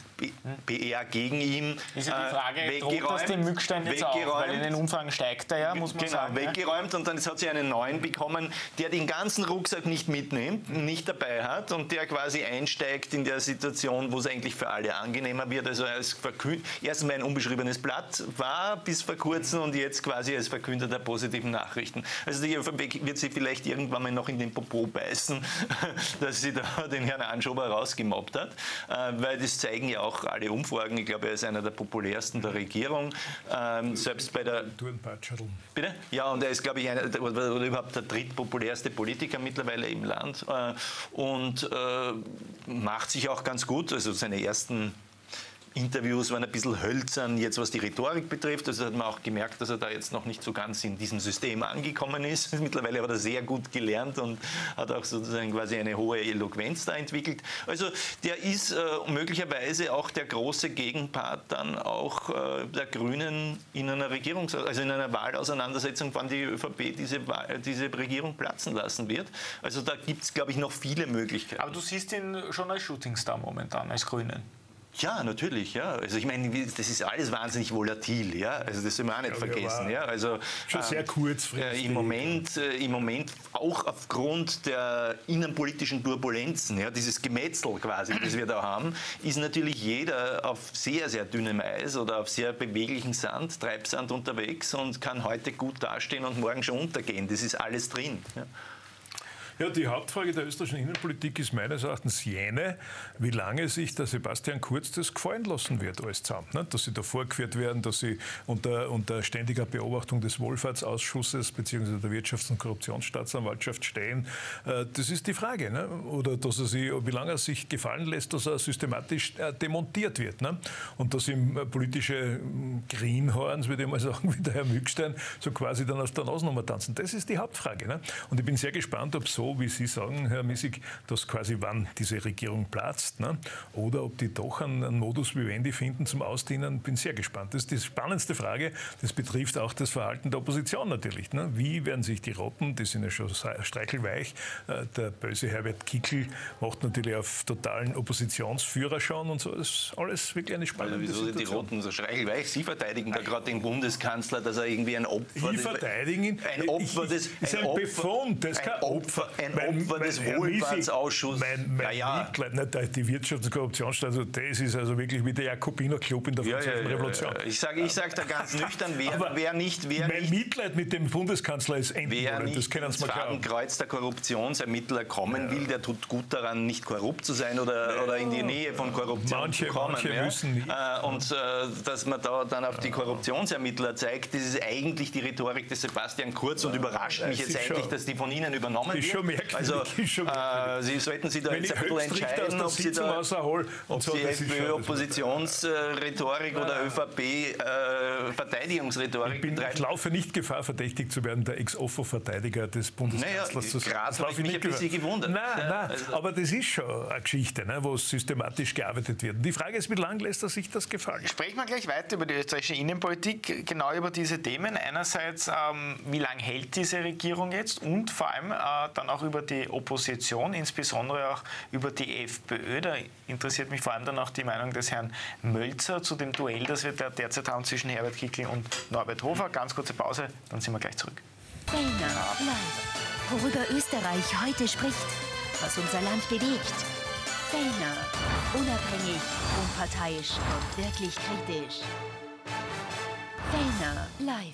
PR gegen ihn ist ja die Frage, droht das den Mückstein jetzt auch? Weil in den Umfragen steigt er ja, muss man sagen. Weggeräumt und dann hat sie einen neuen bekommen, der den ganzen Rucksack nicht mitnimmt, nicht dabei hat und der quasi einsteigt in der Situation, wo es eigentlich für alle angenehmer wird. Also erstmal ein unbeschriebenes Blatt war bis vor kurzem und jetzt quasi als Verkünder der positiven Nachrichten. Also die ÖVP wird sie vielleicht irgendwann mal noch in den Popo beißen, dass sie da den Herrn Anschober rausgemobbt hat, weil das zeigen ja auch alle Umfragen. Ich glaube, er ist einer der populärsten der Regierung. Selbst bei der... Bitte? Ja, und er ist, glaube ich, oder überhaupt der drittpopulärste Politiker mittlerweile im Land und macht sich auch ganz gut. Also seine ersten Interviews waren ein bisschen hölzern, jetzt was die Rhetorik betrifft. Also hat man auch gemerkt, dass er da jetzt noch nicht so ganz in diesem System angekommen ist. Mittlerweile hat er sehr gut gelernt und hat auch sozusagen quasi eine hohe Eloquenz da entwickelt. Also der ist möglicherweise auch der große Gegenpart dann auch der Grünen in einer also in einer Wahlauseinandersetzung, wann die ÖVP diese Regierung platzen lassen wird. Also da gibt es, glaube ich, noch viele Möglichkeiten. Aber du siehst ihn schon als Shootingstar momentan, als Grünen. Ja, natürlich, ja. Also ich meine, das ist alles wahnsinnig volatil, ja. Also das soll man auch nicht vergessen, ja. Also schon sehr kurzfristig. Im Moment auch aufgrund der innenpolitischen Turbulenzen, ja, dieses Gemetzel quasi, das wir da haben, ist natürlich jeder auf sehr, sehr dünnem Eis oder auf sehr beweglichen Sand, Treibsand unterwegs und kann heute gut dastehen und morgen schon untergehen. Das ist alles drin. Ja. Ja, die Hauptfrage der österreichischen Innenpolitik ist meines Erachtens jene, wie lange sich der Sebastian Kurz das gefallen lassen wird, alles zusammen. Ne? Dass sie da vorgeführt werden, dass sie unter ständiger Beobachtung des Wohlfahrtsausschusses bzw. der Wirtschafts- und Korruptionsstaatsanwaltschaft stehen. Das ist die Frage. Ne? Oder dass wie lange er sich gefallen lässt, dass er systematisch demontiert wird. Ne? Und dass ihm politische Greenhorns, würde ich mal sagen, wie der Herr Mückstein, so quasi dann aus der Nasenummer tanzen. Das ist die Hauptfrage. Ne? Und ich bin sehr gespannt, ob so, wie Sie sagen, Herr Missig, dass quasi wann diese Regierung platzt, ne? Oder ob die doch einen Modus vivendi finden zum Ausdienen, bin sehr gespannt. Das ist die spannendste Frage. Das betrifft auch das Verhalten der Opposition natürlich. Ne? Wie werden sich die Roten, die sind ja schon streichelweich, der böse Herbert Kickl macht natürlich auf totalen Oppositionsführer schauen und so. Das ist alles wirklich eine spannende Situation. Wieso sind die Roten so streichelweich? Sie verteidigen da gerade den Bundeskanzler, dass er irgendwie ein Opfer... Sie verteidigen ihn? Ein Opfer des... Ist ein Befund, das ist kein Opfer. Ein Opfer des Wohlfahrtsausschusses. Mein die Wirtschafts- und Korruptionsstaat, also das ist also wirklich wie der Jakobiner-Club in der Französischen Revolution. Ich sage da ganz nüchtern, wer nicht... Mein Mitleid mit dem Bundeskanzler ist wer nicht ins Fadenkreuz der Korruptionsermittler kommen will, der tut gut daran, nicht korrupt zu sein oder in die Nähe von Korruption zu kommen. Manche müssen nicht. Und dass man da dann auf die Korruptionsermittler zeigt, das ist eigentlich die Rhetorik des Sebastian Kurz und überrascht mich jetzt eigentlich, dass die von Ihnen übernommen wird. Also, Sie sollten sich da jetzt ein bisschen entscheiden, ob Sie da die FPÖ-Oppositionsrhetorik oder ÖVP-Verteidigungsrhetorik betreiben. Ich laufe nicht Gefahr, verdächtigt zu werden, der Ex-Offo-Verteidiger des Bundeskanzlers zu sein. Gerade habe ich mich ein bisschen gewundert. Nein, aber das ist schon eine Geschichte, ne, wo systematisch gearbeitet wird. Und die Frage ist, wie lange lässt er sich das gefallen? Sprechen wir gleich weiter über die österreichische Innenpolitik, genau über diese Themen. Einerseits, wie lange hält diese Regierung jetzt und vor allem dann auch über die Opposition, insbesondere auch über die FPÖ. Da interessiert mich vor allem dann auch die Meinung des Herrn Mölzer zu dem Duell, das wir derzeit haben zwischen Herbert Kickl und Norbert Hofer. Ganz kurze Pause, dann sind wir gleich zurück. Fellner live. Worüber Österreich heute spricht, was unser Land bewegt. Fellner. Unabhängig, unparteiisch und wirklich kritisch. Fellner live.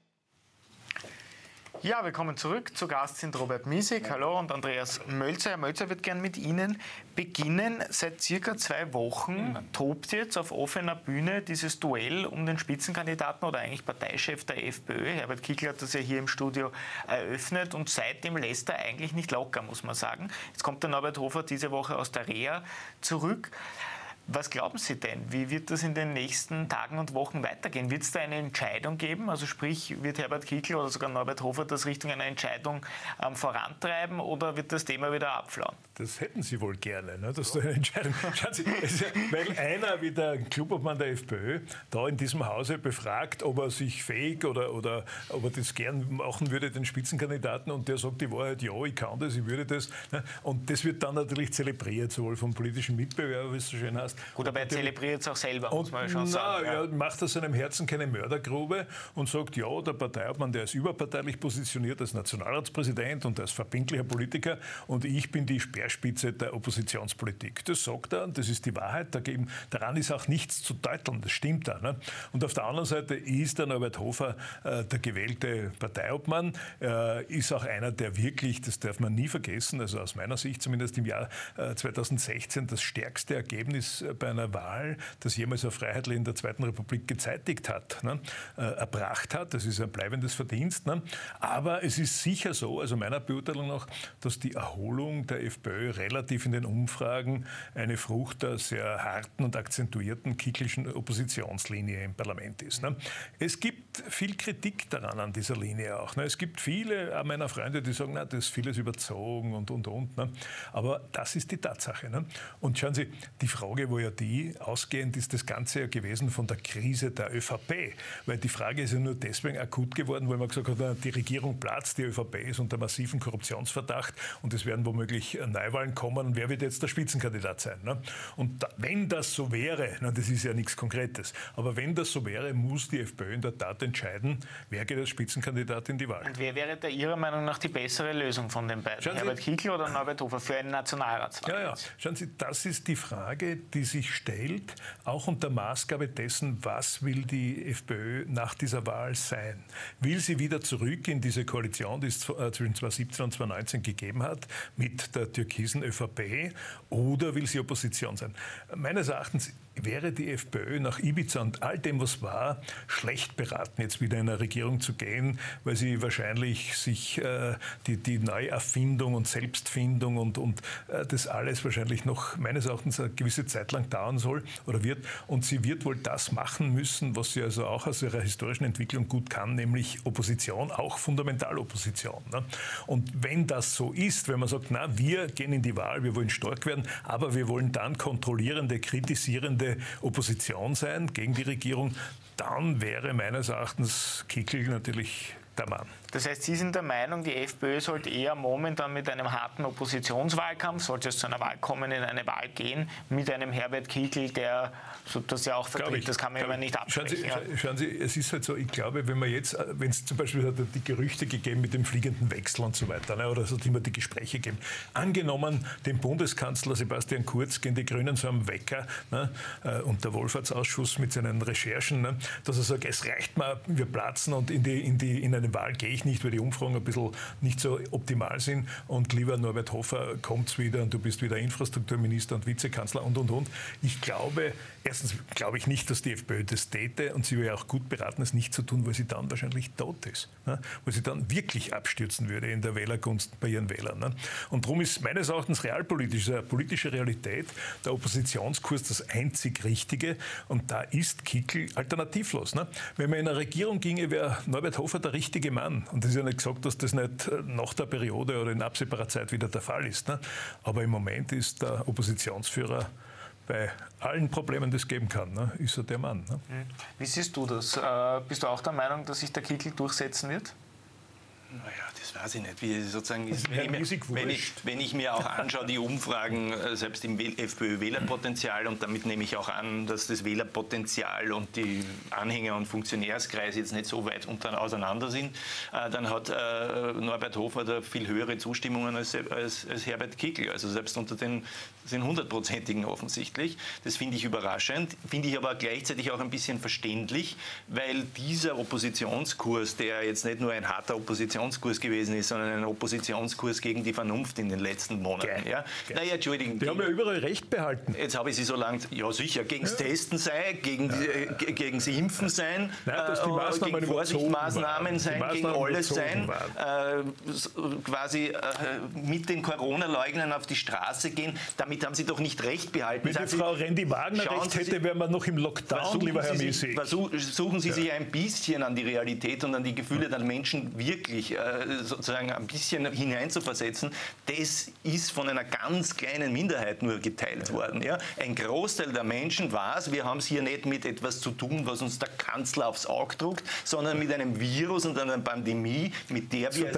Ja, wir kommen zurück. Zu Gast sind Robert Miesig, hallo, und Andreas Mölzer. Herr Mölzer wird gerne mit Ihnen beginnen. Seit circa 2 Wochen tobt jetzt auf offener Bühne dieses Duell um den Spitzenkandidaten oder eigentlich Parteichef der FPÖ. Herbert Kickl hat das ja hier im Studio eröffnet und seitdem lässt er eigentlich nicht locker, muss man sagen. Jetzt kommt der Norbert Hofer diese Woche aus der Reha zurück. Was glauben Sie denn? Wie wird das in den nächsten Tagen und Wochen weitergehen? Wird es da eine Entscheidung geben? Also sprich, wird Herbert Kickl oder sogar Norbert Hofer das Richtung einer Entscheidung vorantreiben oder wird das Thema wieder abflauen? Das hätten Sie wohl gerne, ne? Dass da eine Entscheidung. Schauen Sie, weil einer wie der Klubobmann der FPÖ da in diesem Hause befragt, ob er sich fähig oder ob er das gern machen würde, den Spitzenkandidaten, und der sagt die Wahrheit, ja, ich kann das, ich würde das. Ne? Und das wird dann natürlich zelebriert, sowohl vom politischen Mitbewerber, wie es so schön heißt. Gut, aber er zelebriert es auch selber, muss man schon sagen. Er macht aus seinem Herzen keine Mördergrube und sagt, ja, der Parteiobmann, der ist überparteilich positioniert als Nationalratspräsident und als verbindlicher Politiker und ich bin die Speerspitze der Oppositionspolitik. Das sagt er und das ist die Wahrheit. Daran ist auch nichts zu deuteln, das stimmt da. Ne? Und auf der anderen Seite ist der Norbert Hofer der gewählte Parteiobmann, ist auch einer, der wirklich, das darf man nie vergessen, also aus meiner Sicht zumindest im Jahr 2016 das stärkste Ergebnis bei einer Wahl, das jemals ein Freiheitler in der Zweiten Republik gezeitigt hat, ne, erbracht hat. Das ist ein bleibendes Verdienst. Ne. Aber es ist sicher so, also meiner Beurteilung nach, dass die Erholung der FPÖ relativ in den Umfragen eine Frucht der sehr harten und akzentuierten kicklischen Oppositionslinie im Parlament ist. Ne. Es gibt viel Kritik daran, an dieser Linie auch. Ne. Es gibt viele meiner Freunde, die sagen, na, das ist vieles überzogen und. Ne. Aber das ist die Tatsache. Ne. Und schauen Sie, die Frage, wo ja ausgehend ist das Ganze ja gewesen von der Krise der ÖVP. Weil die Frage ist ja nur deswegen akut geworden, weil man gesagt hat, die Regierung platzt, die ÖVP ist unter massiven Korruptionsverdacht und es werden womöglich Neuwahlen kommen. Wer wird jetzt der Spitzenkandidat sein? Ne? Und wenn das so wäre, das ist ja nichts Konkretes, aber wenn das so wäre, muss die FPÖ in der Tat entscheiden, wer geht als Spitzenkandidat in die Wahl. Und wer wäre da Ihrer Meinung nach die bessere Lösung von den beiden? Herbert Kickl oder Norbert Hofer für einen Nationalratswahl? Ja. Schauen Sie, das ist die Frage, die sich stellt, auch unter Maßgabe dessen, was will die FPÖ nach dieser Wahl sein? Will sie wieder zurück in diese Koalition, die es zwischen 2017 und 2019 gegeben hat, mit der türkisen ÖVP, oder will sie Opposition sein? Meines Erachtens wäre die FPÖ nach Ibiza und all dem, was war, schlecht beraten, jetzt wieder in eine Regierung zu gehen, weil sie wahrscheinlich sich die Neuerfindung und Selbstfindung und das alles wahrscheinlich noch meines Erachtens eine gewisse Zeit lang dauern soll oder wird. Und sie wird wohl das machen müssen, was sie also auch aus ihrer historischen Entwicklung gut kann, nämlich Opposition, auch Fundamentalopposition. Ne? Und wenn das so ist, wenn man sagt, na, wir gehen in die Wahl, wir wollen stark werden, aber wir wollen dann kontrollierende, kritisierende Opposition sein gegen die Regierung, dann wäre meines Erachtens Kickl natürlich der Mann. Das heißt, Sie sind der Meinung, die FPÖ sollte eher momentan mit einem harten Oppositionswahlkampf, sollte es zu einer Wahl kommen, in eine Wahl gehen, mit einem Herbert Kickl, der das ja auch vertritt. Das kann man immer nicht absprechen. Schauen Sie, es ist halt so, ich glaube, wenn es zum Beispiel hat die Gerüchte gegeben mit dem fliegenden Wechsel und so weiter, ne, oder es hat immer die Gespräche gegeben. Angenommen, dem Bundeskanzler Sebastian Kurz gehen die Grünen so am Wecker, ne, und der Wohlfahrtsausschuss mit seinen Recherchen, ne, dass er sagt, es reicht mal, wir platzen und in eine Wahl gehe ich nicht, weil die Umfragen ein bisschen nicht so optimal sind und lieber Norbert Hofer, kommt's wieder und du bist wieder Infrastrukturminister und Vizekanzler und. Ich glaube, erstens glaube ich nicht, dass die FPÖ das täte und sie wäre auch gut beraten, es nicht zu tun, weil sie dann wahrscheinlich tot ist. Ne? Weil sie dann wirklich abstürzen würde in der Wählergunst bei ihren Wählern. Ne? Und darum ist meines Erachtens realpolitisch, eine politische Realität, der Oppositionskurs das einzig Richtige und da ist Kickl alternativlos. Ne? Wenn man in eine Regierung ginge, wäre Norbert Hofer der richtige Mann. Und das ist ja nicht gesagt, dass das nicht nach der Periode oder in absehbarer Zeit wieder der Fall ist. Ne? Aber im Moment ist der Oppositionsführer bei allen Problemen, die es geben kann, ne, ist er der Mann. Ne? Wie siehst du das? Bist du auch der Meinung, dass sich der Kickl durchsetzen wird? Naja, das weiß ich nicht. Wie sozusagen ist, wenn ich mir auch anschaue, die Umfragen, selbst im FPÖ-Wählerpotenzial, und damit nehme ich auch an, dass das Wählerpotenzial und die Anhänger- und Funktionärskreise jetzt nicht so weit auseinander sind, dann hat Norbert Hofer da viel höhere Zustimmungen als Herbert Kickl. Also selbst unter den 100%igen offensichtlich. Das finde ich überraschend, finde ich aber gleichzeitig auch ein bisschen verständlich, weil dieser Oppositionskurs, der jetzt nicht nur ein harter Oppositionskurs Oppositionskurs gewesen ist, sondern ein Oppositionskurs gegen die Vernunft in den letzten Monaten. Ja? Naja, Entschuldigung. Die haben ja überall Recht behalten. Jetzt habe ich Sie so lange, ja sicher, gegen das Testen sein, gegen das Impfen sein, gegen Vorsichtsmaßnahmen sein, gegen alles sein, quasi mit den Corona-Leugnern auf die Straße gehen. Damit haben Sie doch nicht Recht behalten. Wenn die Frau Rendi-Wagner recht hätte, wären wir noch im Lockdown, lieber Herr Miesig. Versuchen Sie sich ein bisschen an die Realität und an die Gefühle der Menschen wirklich sozusagen ein bisschen hineinzuversetzen. Das ist von einer ganz kleinen Minderheit nur geteilt worden. Ja? Ein Großteil der Menschen weiß, wir haben es hier nicht mit etwas zu tun, was uns der Kanzler aufs Auge druckt, sondern mit einem Virus und einer Pandemie, mit der wir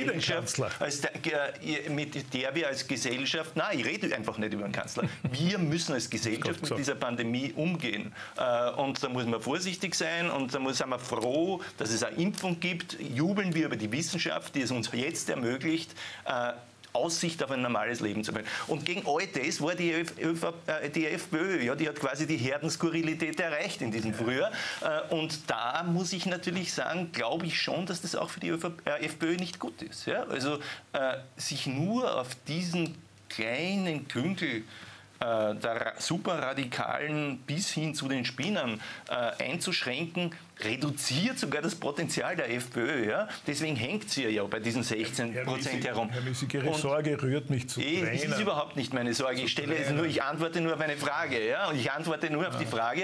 als Gesellschaft, nein, ich rede einfach nicht über den Kanzler, wir müssen als Gesellschaft mit dieser Pandemie umgehen. Und da muss man vorsichtig sein und da sind wir froh, dass es eine Impfung gibt. Jubeln wir über die Wissenschaft, die es uns jetzt ermöglicht, Aussicht auf ein normales Leben zu haben. Und gegen all das war die FPÖ, ja, die hat quasi die Herdenskurrilität erreicht in diesem Frühjahr. Und da muss ich natürlich sagen, glaube ich schon, dass das auch für die FPÖ nicht gut ist. Ja? Also sich nur auf diesen kleinen Klünkel der Superradikalen bis hin zu den Spinnern einzuschränken, reduziert sogar das Potenzial der FPÖ. Ja? Deswegen hängt sie ja bei diesen 16% herum. Herr Miesig, Ihre Sorge rührt mich zu Tränen. Das ist überhaupt nicht meine Sorge. Ich antworte nur auf eine Frage. Ja? Und ich antworte nur auf die Frage,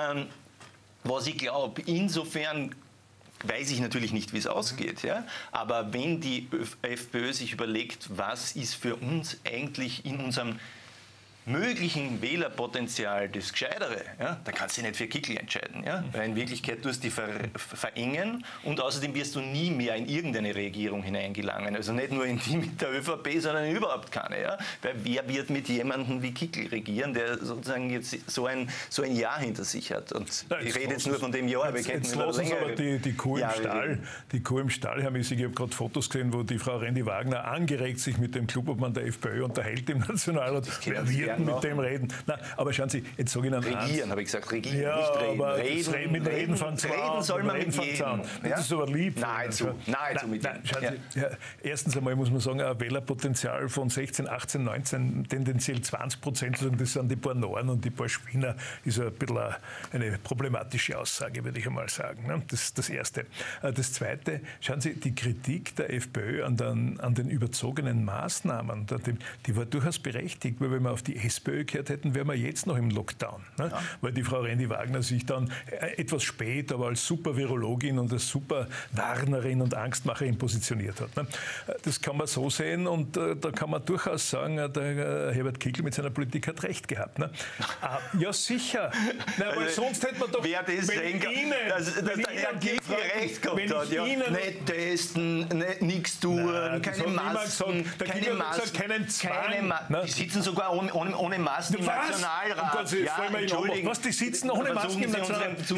was ich glaube. Insofern weiß ich natürlich nicht, wie es ausgeht. Ja? Aber wenn die FPÖ sich überlegt, was ist für uns eigentlich in unserem möglichen Wählerpotenzial das Gescheitere, ja, dann kannst du dich nicht für Kickl entscheiden. Ja? Weil in Wirklichkeit tust du die verengen und außerdem wirst du nie mehr in irgendeine Regierung hineingelangen. Also nicht nur in die mit der ÖVP, sondern überhaupt keine. Ja? Weil wer wird mit jemandem wie Kickl regieren, der sozusagen jetzt so ein Jahr hinter sich hat? Und ich rede jetzt nur von dem Jahr. Jetzt lassen Sie aber die Kuh im Stall. Die Kuh im Stall, Herr Miesig, ich habe gerade Fotos gesehen, wo die Frau Rendi-Wagner angeregt sich mit dem Clubobmann der FPÖ unterhält im Nationalrat. Wer wird mit dem reden? Nein, aber schauen Sie, jetzt sage ich Ihnen Regieren, habe ich gesagt. Regieren, ja, nicht reden. Aber reden von Reden soll man mit jedem. Das ist aber lieb. Nahezu mit jedem. Schauen Sie, erstens einmal muss man sagen, ein Wählerpotenzial von 16, 18, 19, tendenziell 20%, das sind die paar Norn und die paar Spinner, ist ein bisschen eine problematische Aussage, würde ich einmal sagen. Das ist das Erste. Das Zweite, schauen Sie, die Kritik der FPÖ an den überzogenen Maßnahmen, die war durchaus berechtigt, weil wenn wir auf die SPÖ gehört hätten, wären wir jetzt noch im Lockdown. Ne? Ja. Weil die Frau Rendi-Wagner sich dann etwas spät, aber als Super-Virologin und als Super-Warnerin und Angstmacherin positioniert hat. Ne? Das kann man so sehen und da kann man durchaus sagen, der Herbert Kickl mit seiner Politik hat recht gehabt. Ne? Ja, sicher. Na, aber sonst hätte man doch... Wer das denkt, dass der Herr Kickl recht gehabt hat. Ja. Nicht testen, nichts tun, keine Masken, keinen Zwang. Die sitzen sogar ohne Masken im Nationalrat. Was, die sitzen ohne Masken im Nationalrat? Die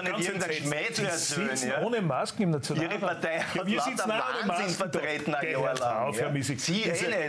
sitzen ohne Masken im Nationalrat. Ihre Partei hat lauter Wahnsinn vertreten ein Jahr lang. Sie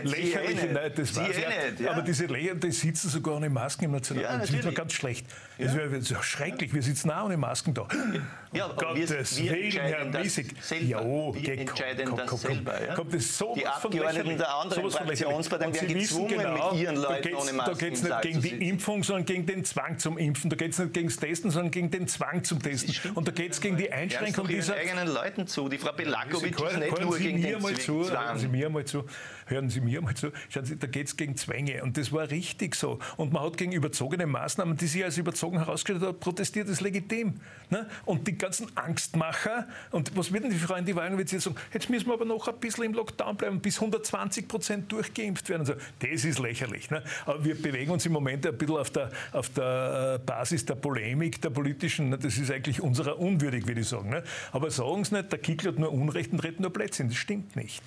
nicht. Aber diese Lächerlichen, die sitzen sogar ohne Masken im Nationalrat. Das ist ganz schlecht. Das wäre schrecklich. Wir sitzen auch ohne Masken da. Ja, Gottes Willen, Herr Miesig. Wir entscheiden das selber. Die Abgeordneten der anderen Fraktionsparteien werden gezwungen, mit ihren Leuten ohne Masken. Da geht es nicht gegen die Impfung, sondern gegen den Zwang zum Impfen. Da geht es nicht gegen das Testen, sondern gegen den Zwang zum Testen. Und da geht es gegen die Einschränkung dieser... eigenen Leuten zu. Die Frau Belakovic ist nicht nur gegen den Zwang. Hören Sie mir mal zu. Schauen Sie, da geht es gegen Zwänge. Und das war richtig so. Und man hat gegen überzogene Maßnahmen, die sich als überzogen herausgestellt hat, protestiert, das ist legitim. Ne? Und die ganzen Angstmacher, und was wird denn die Frau Rendi-Wagner jetzt sagen? Jetzt müssen wir aber noch ein bisschen im Lockdown bleiben, bis 120% durchgeimpft werden. Also, das ist lächerlich. Ne? Aber wir bewegen uns im Moment ein bisschen auf der Basis der Polemik, der politischen. Ne? Das ist eigentlich unserer unwürdig, würde ich sagen. Ne? Aber sagen Sie nicht, der Kickl hat nur Unrecht und redet nur Blödsinn. Das stimmt nicht.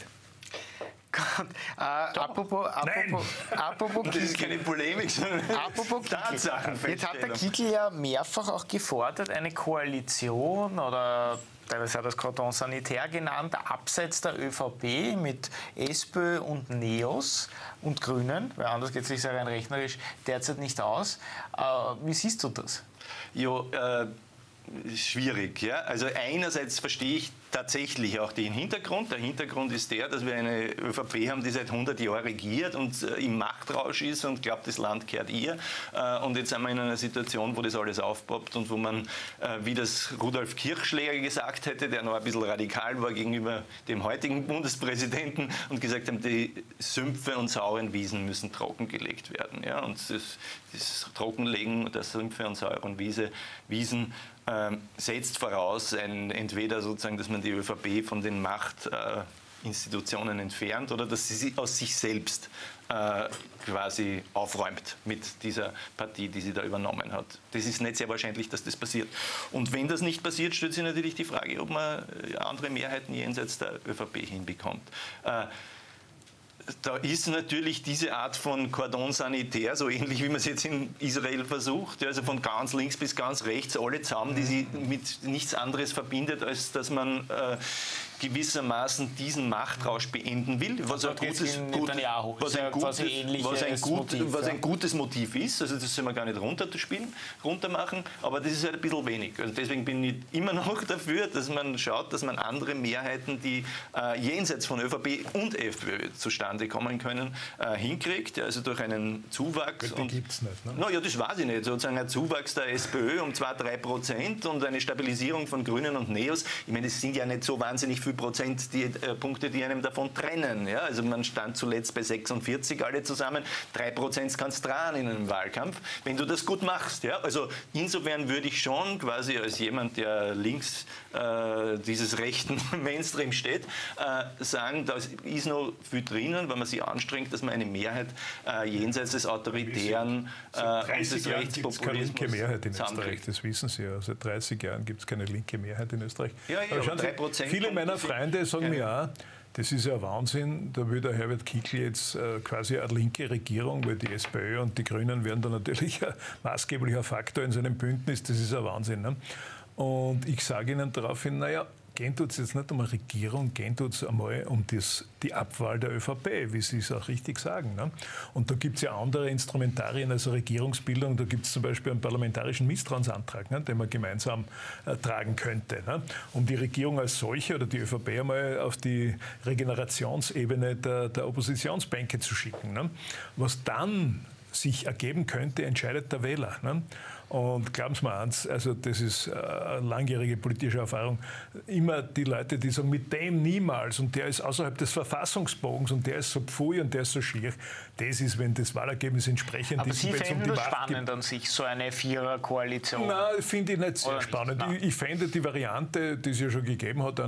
Apropos das ist keine Polemik, sondern Tatsachen. Jetzt hat der Kickl ja mehrfach auch gefordert, eine Koalition oder teilweise hat das Cordon Sanitaire genannt, abseits der ÖVP mit SPÖ und NEOS und Grünen, weil anders geht es sich rein rechnerisch derzeit nicht aus. Wie siehst du das? Ja, schwierig. Ja? Also einerseits verstehe ich tatsächlich auch den Hintergrund. Der Hintergrund ist der, dass wir eine ÖVP haben, die seit 100 Jahren regiert und im Machtrausch ist und glaubt, das Land gehört ihr. Und jetzt sind wir in einer Situation, wo das alles aufpoppt und wo man, wie das Rudolf Kirchschläger gesagt hätte, der noch ein bisschen radikal war gegenüber dem heutigen Bundespräsidenten und gesagt haben, die Sümpfe und sauren Wiesen müssen trockengelegt werden. Ja? Und das Trockenlegen der Sümpfe und sauren Wiesen setzt voraus, entweder sozusagen, dass man die ÖVP von den Machtinstitutionen entfernt oder dass sie aus sich selbst quasi aufräumt mit dieser Partie, die sie da übernommen hat. Das ist nicht sehr wahrscheinlich, dass das passiert. Und wenn das nicht passiert, stellt sich natürlich die Frage, ob man andere Mehrheiten jenseits der ÖVP hinbekommt. Da ist natürlich diese Art von Cordon sanitär, so ähnlich wie man es jetzt in Israel versucht, also von ganz links bis ganz rechts, alle zusammen, die sie mit nichts anderes verbindet, als dass man gewissermaßen diesen Machtrausch beenden will, was ein gutes Motiv ist, also das soll man gar nicht runter machen, aber das ist halt ein bisschen wenig. Also deswegen bin ich immer noch dafür, dass man schaut, dass man andere Mehrheiten, die jenseits von ÖVP und FPÖ zustande kommen können, hinkriegt, also durch einen Zuwachs. Den gibt es nicht, ne? Ja, das weiß ich nicht. Sozusagen ein Zuwachs der SPÖ um 2-3% und eine Stabilisierung von Grünen und Neos. Ich meine, das sind ja nicht so wahnsinnig viel Prozent die Punkte, die einem davon trennen. Ja? Also man stand zuletzt bei 46 alle zusammen. 3% kannst du dran in einem Wahlkampf, wenn du das gut machst. Ja? Also insofern würde ich schon quasi als jemand, der links dieses rechten Mainstream steht, sagen, da ist noch viel drinnen, wenn man sich anstrengt, dass man eine Mehrheit jenseits des autoritären und des Rechtspopulismus keine linke Mehrheit in Österreich, das wissen Sie ja. Seit 30 Jahren gibt es keine linke Mehrheit in Österreich. Ja, aber 3% viele meiner Freunde sagen mir auch, das ist ja Wahnsinn, da will der Herbert Kickl jetzt quasi eine linke Regierung, weil die SPÖ und die Grünen wären da natürlich ein maßgeblicher Faktor in seinem Bündnis, das ist ein Wahnsinn. Ne? Und ich sage Ihnen daraufhin, naja, gehen tut es jetzt nicht um eine Regierung, gehen tut es einmal um die Abwahl der ÖVP, wie Sie es auch richtig sagen. Ne? Und da gibt es ja andere Instrumentarien als Regierungsbildung. Da gibt es zum Beispiel einen parlamentarischen Misstrauensantrag, ne, den man gemeinsam tragen könnte, ne? Um die Regierung als solche oder die ÖVP einmal auf die Regenerationsebene der Oppositionsbänke zu schicken. Ne? Was dann sich ergeben könnte, entscheidet der Wähler. Ne? Und glauben Sie mir eins, also das ist eine langjährige politische Erfahrung, immer die Leute, die sagen, mit dem niemals und der ist außerhalb des Verfassungsbogens und der ist so pfui und der ist so schier, das ist, wenn das Wahlergebnis entsprechend aber ist. Sie fänden das spannend an sich, so eine Viererkoalition? Nein, finde ich nicht sehr spannend. Ich fände die Variante, die es ja schon gegeben hat,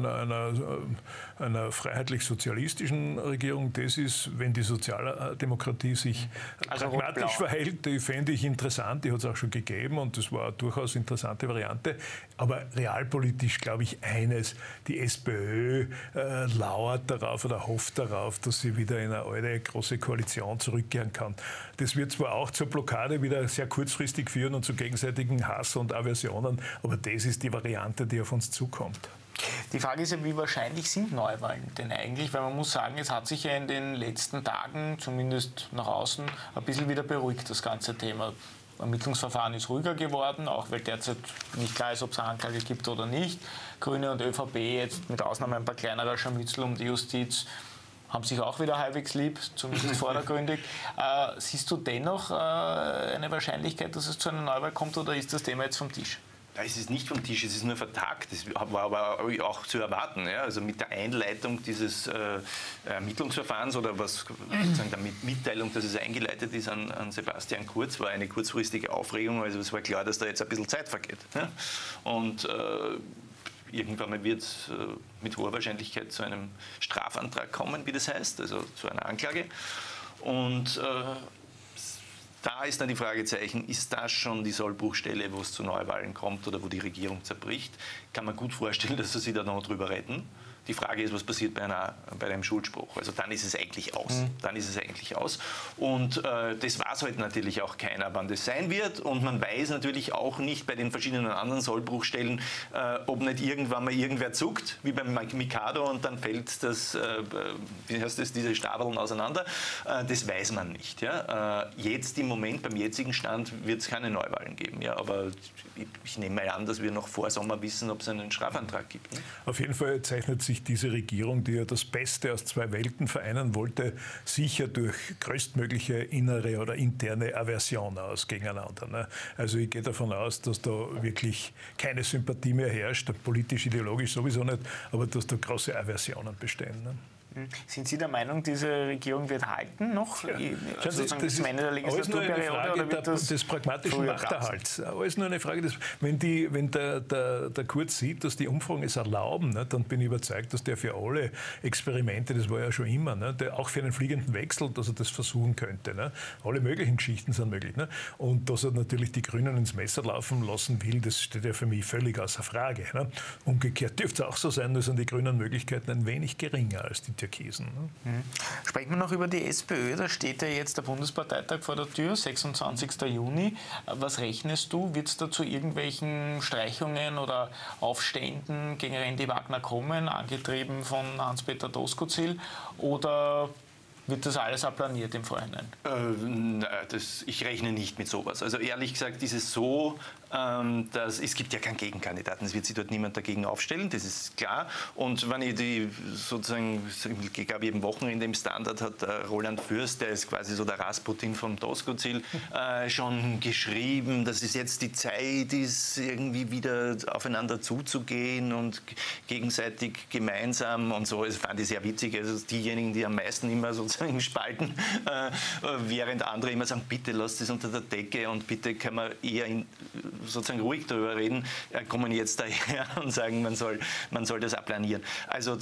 einer freiheitlich-sozialistischen Regierung, das ist, wenn die Sozialdemokratie sich pragmatisch verhält, die fände ich interessant, die hat es auch schon gegeben. Und das war eine durchaus interessante Variante. Aber realpolitisch glaube ich eines, die SPÖ lauert darauf oder hofft darauf, dass sie wieder in eine alte große Koalition zurückkehren kann. Das wird zwar auch zur Blockade wieder sehr kurzfristig führen und zu gegenseitigen Hass und Aversionen, aber das ist die Variante, die auf uns zukommt. Die Frage ist ja, wie wahrscheinlich sind Neuwahlen denn eigentlich? Weil man muss sagen, es hat sich ja in den letzten Tagen, zumindest nach außen, ein bisschen wieder beruhigt, das ganze Thema. Ermittlungsverfahren ist ruhiger geworden, auch weil derzeit nicht klar ist, ob es eine Anklage gibt oder nicht. Grüne und ÖVP, jetzt mit Ausnahme ein paar kleinerer Scharmützel um die Justiz, haben sich auch wieder halbwegs lieb, zumindest vordergründig. Siehst du dennoch eine Wahrscheinlichkeit, dass es zu einer Neuwahl kommt, oder ist das Thema jetzt vom Tisch? Es ist nicht vom Tisch, es ist nur vertagt. Das war aber auch zu erwarten. Ja? Also mit der Einleitung dieses Ermittlungsverfahrens oder was sozusagen der Mitteilung, dass es eingeleitet ist an Sebastian Kurz, war eine kurzfristige Aufregung. Also es war klar, dass da jetzt ein bisschen Zeit vergeht. Ja? Und irgendwann wird es mit hoher Wahrscheinlichkeit zu einem Strafantrag kommen, wie das heißt, also zu einer Anklage. Und da ist dann die Fragezeichen, ist das schon die Sollbruchstelle, wo es zu Neuwahlen kommt oder wo die Regierung zerbricht? Kann man gut vorstellen, dass sie sich da noch drüber retten. Die Frage ist, was passiert bei einem Schuldspruch. Also dann ist es eigentlich aus. Dann ist es eigentlich aus. Und das weiß halt natürlich auch keiner, wann das sein wird. Und man weiß natürlich auch nicht bei den verschiedenen anderen Sollbruchstellen, ob nicht irgendwann mal irgendwer zuckt, wie beim Mikado, und dann fällt das, wie heißt das, diese Stapeln auseinander. Das weiß man nicht. Ja? Jetzt im Moment, beim jetzigen Stand, wird es keine Neuwahlen geben. Ja? Aber ich nehme mal an, dass wir noch vor Sommer wissen, ob es einen Strafantrag gibt. Ne? Auf jeden Fall zeichnet sich diese Regierung, die ja das Beste aus zwei Welten vereinen wollte, sicher durch größtmögliche innere oder interne Aversion aus gegeneinander. Ne? Also ich gehe davon aus, dass da wirklich keine Sympathie mehr herrscht, politisch, ideologisch sowieso nicht, aber dass da große Aversionen bestehen. Ne? Sind Sie der Meinung, diese Regierung wird halten noch? Ja. Also das ist Ende der Legislaturperiode des pragmatischen Machterhalts. Alles nur eine Frage wenn der Kurz sieht, dass die Umfragen es erlauben, ne, dann bin ich überzeugt, dass der für alle Experimente, das war ja schon immer, ne, der auch für einen fliegenden Wechsel, dass er das versuchen könnte. Ne. Alle möglichen Geschichten sind möglich. Ne. Und dass er natürlich die Grünen ins Messer laufen lassen will, das steht ja für mich völlig außer Frage. Ne. Umgekehrt dürfte es auch so sein, dass sind die grünen Möglichkeiten ein wenig geringer als die Türkisen. Ne? Sprechen wir noch über die SPÖ. Da steht ja jetzt der Bundesparteitag vor der Tür, 26. Juni. Was rechnest du? Wird es da zu irgendwelchen Streichungen oder Aufständen gegen Randy Wagner kommen, angetrieben von Hans-Peter Doskozil? Oder wird das alles abplaniert im Vorhinein? Ich rechne nicht mit sowas. Also ehrlich gesagt ist es so, dass es gibt ja keinen Gegenkandidaten. Es wird sich dort niemand dagegen aufstellen, das ist klar. Und wenn ich ich glaube, jeden Wochenende im Standard hat Roland Fürst, der ist quasi so der Rasputin vom Doskozil, schon geschrieben, dass es jetzt die Zeit ist, irgendwie wieder aufeinander zuzugehen und gegenseitig gemeinsam und so. Das fand ich sehr witzig. Also diejenigen, die am meisten immer sozusagen spalten, während andere immer sagen, bitte lasst es unter der Decke und bitte kann man eher sozusagen ruhig darüber reden, kommen jetzt daher und sagen, man soll das abplanieren. Also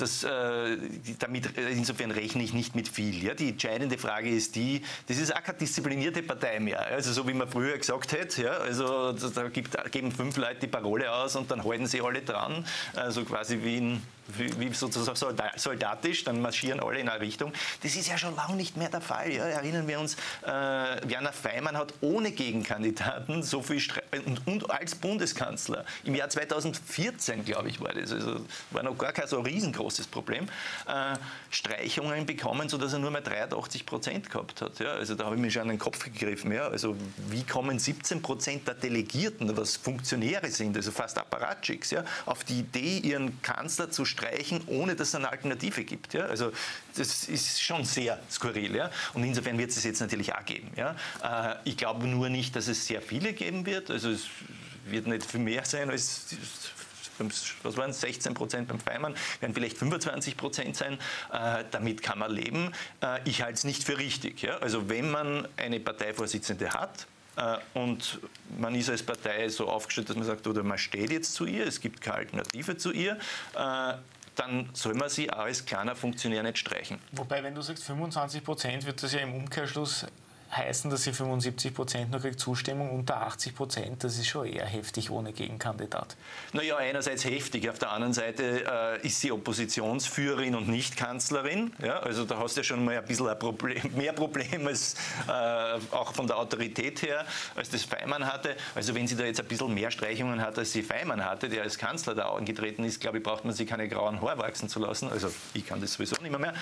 insofern rechne ich nicht mit viel. Ja? Die entscheidende Frage ist das ist auch keine disziplinierte Partei mehr. Also so wie man früher gesagt hätte, ja? Also da geben 5 Leute die Parole aus und dann halten sie alle dran, also quasi wie sozusagen soldatisch, dann marschieren alle in eine Richtung. Das ist ja schon lange nicht mehr der Fall. Ja? Erinnern wir uns, Werner Faymann hat ohne Gegenkandidaten so viel und als Bundeskanzler im Jahr 2014, glaube ich, war das, also war noch gar kein so riesengroßes Problem, Streichungen bekommen, sodass er nur mehr 83% gehabt hat. Ja? Also da habe ich mir schon an den Kopf gegriffen. Ja? Also wie kommen 17% der Delegierten, was Funktionäre sind, also fast Apparatschicks, ja, auf die Idee, ihren Kanzler zu streichen, ohne dass es eine Alternative gibt. Ja? Also das ist schon sehr skurril. Ja? Und insofern wird es jetzt natürlich auch geben. Ja? Ich glaube nur nicht, dass es sehr viele geben wird. Also es wird nicht viel mehr sein als, was waren es, 16% beim Faymann, werden vielleicht 25% sein. Damit kann man leben. Ich halte es nicht für richtig. Ja? Also wenn man eine Parteivorsitzende hat, und man ist als Partei so aufgestellt, dass man sagt, oder man steht jetzt zu ihr, es gibt keine Alternative zu ihr, dann soll man sie auch als kleiner Funktionär nicht streichen. Wobei, wenn du sagst 25%, wird das ja im Umkehrschluss heißen, dass sie 75% nur kriegt Zustimmung, unter 80%, das ist schon eher heftig ohne Gegenkandidat. Naja, einerseits heftig, auf der anderen Seite ist sie Oppositionsführerin und nicht Kanzlerin. Ja? Also da hast du ja schon mal ein bisschen ein Problem, mehr Problem als auch von der Autorität her, als das Faymann hatte. Also wenn sie da jetzt ein bisschen mehr Streichungen hat, als sie Faymann hatte, der als Kanzler da angetreten ist, glaube ich, braucht man sich keine grauen Haare wachsen zu lassen. Also ich kann das sowieso nicht mehr.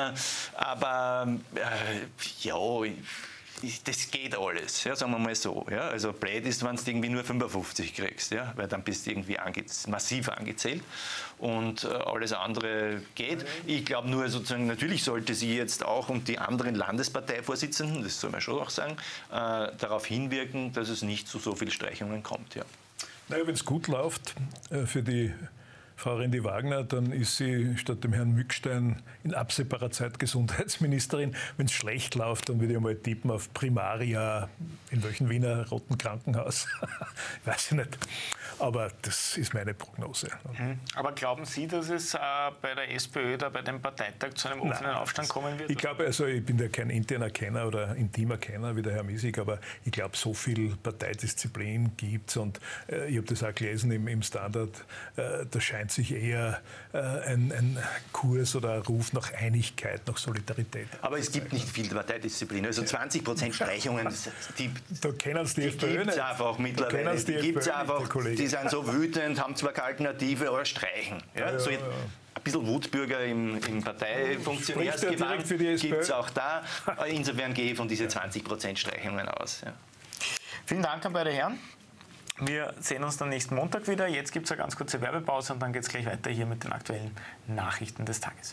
Aber ja, das geht alles, ja, sagen wir mal so. Ja. Also blöd ist, wenn du irgendwie nur 55 kriegst, ja, weil dann bist du irgendwie massiv angezählt und alles andere geht. Ich glaube nur sozusagen, natürlich sollte sie jetzt auch und die anderen Landesparteivorsitzenden, das soll man schon auch sagen, darauf hinwirken, dass es nicht zu so viel Streichungen kommt. Ja. Naja, wenn es gut läuft für die Frau Randy Wagner, dann ist sie statt dem Herrn Mückstein in absehbarer Zeit Gesundheitsministerin. Wenn es schlecht läuft, dann würde ich mal tippen auf Primaria, in welchem Wiener Roten Krankenhaus, weiß ich nicht. Aber das ist meine Prognose. Aber glauben Sie, dass es bei der SPÖ da bei dem Parteitag zu einem offenen Aufstand kommen wird? Ich glaube, also ich bin ja kein interner Kenner oder intimer Kenner wie der Herr Miesig, aber ich glaube, so viel Parteidisziplin gibt es und ich habe das auch gelesen im Standard, da scheint sich eher ein Kurs oder ein Ruf nach Einigkeit, nach Solidarität. Aber es gibt nicht viel Parteidisziplin. Also 20% Streichungen, die kennen es die FPÖ gibt es nicht. einfach mittlerweile. Die gibt es einfach, die sind so wütend, haben zwar keine Alternative, aber streichen. Ja, so ein bisschen Wutbürger im Parteifunktionärsgewand gibt es auch da. Insofern gehe ich von diesen 20% Streichungen aus. Ja. Vielen Dank an beide Herren. Wir sehen uns dann nächsten Montag wieder. Jetzt gibt es eine ganz kurze Werbepause und dann geht es gleich weiter hier mit den aktuellen Nachrichten des Tages.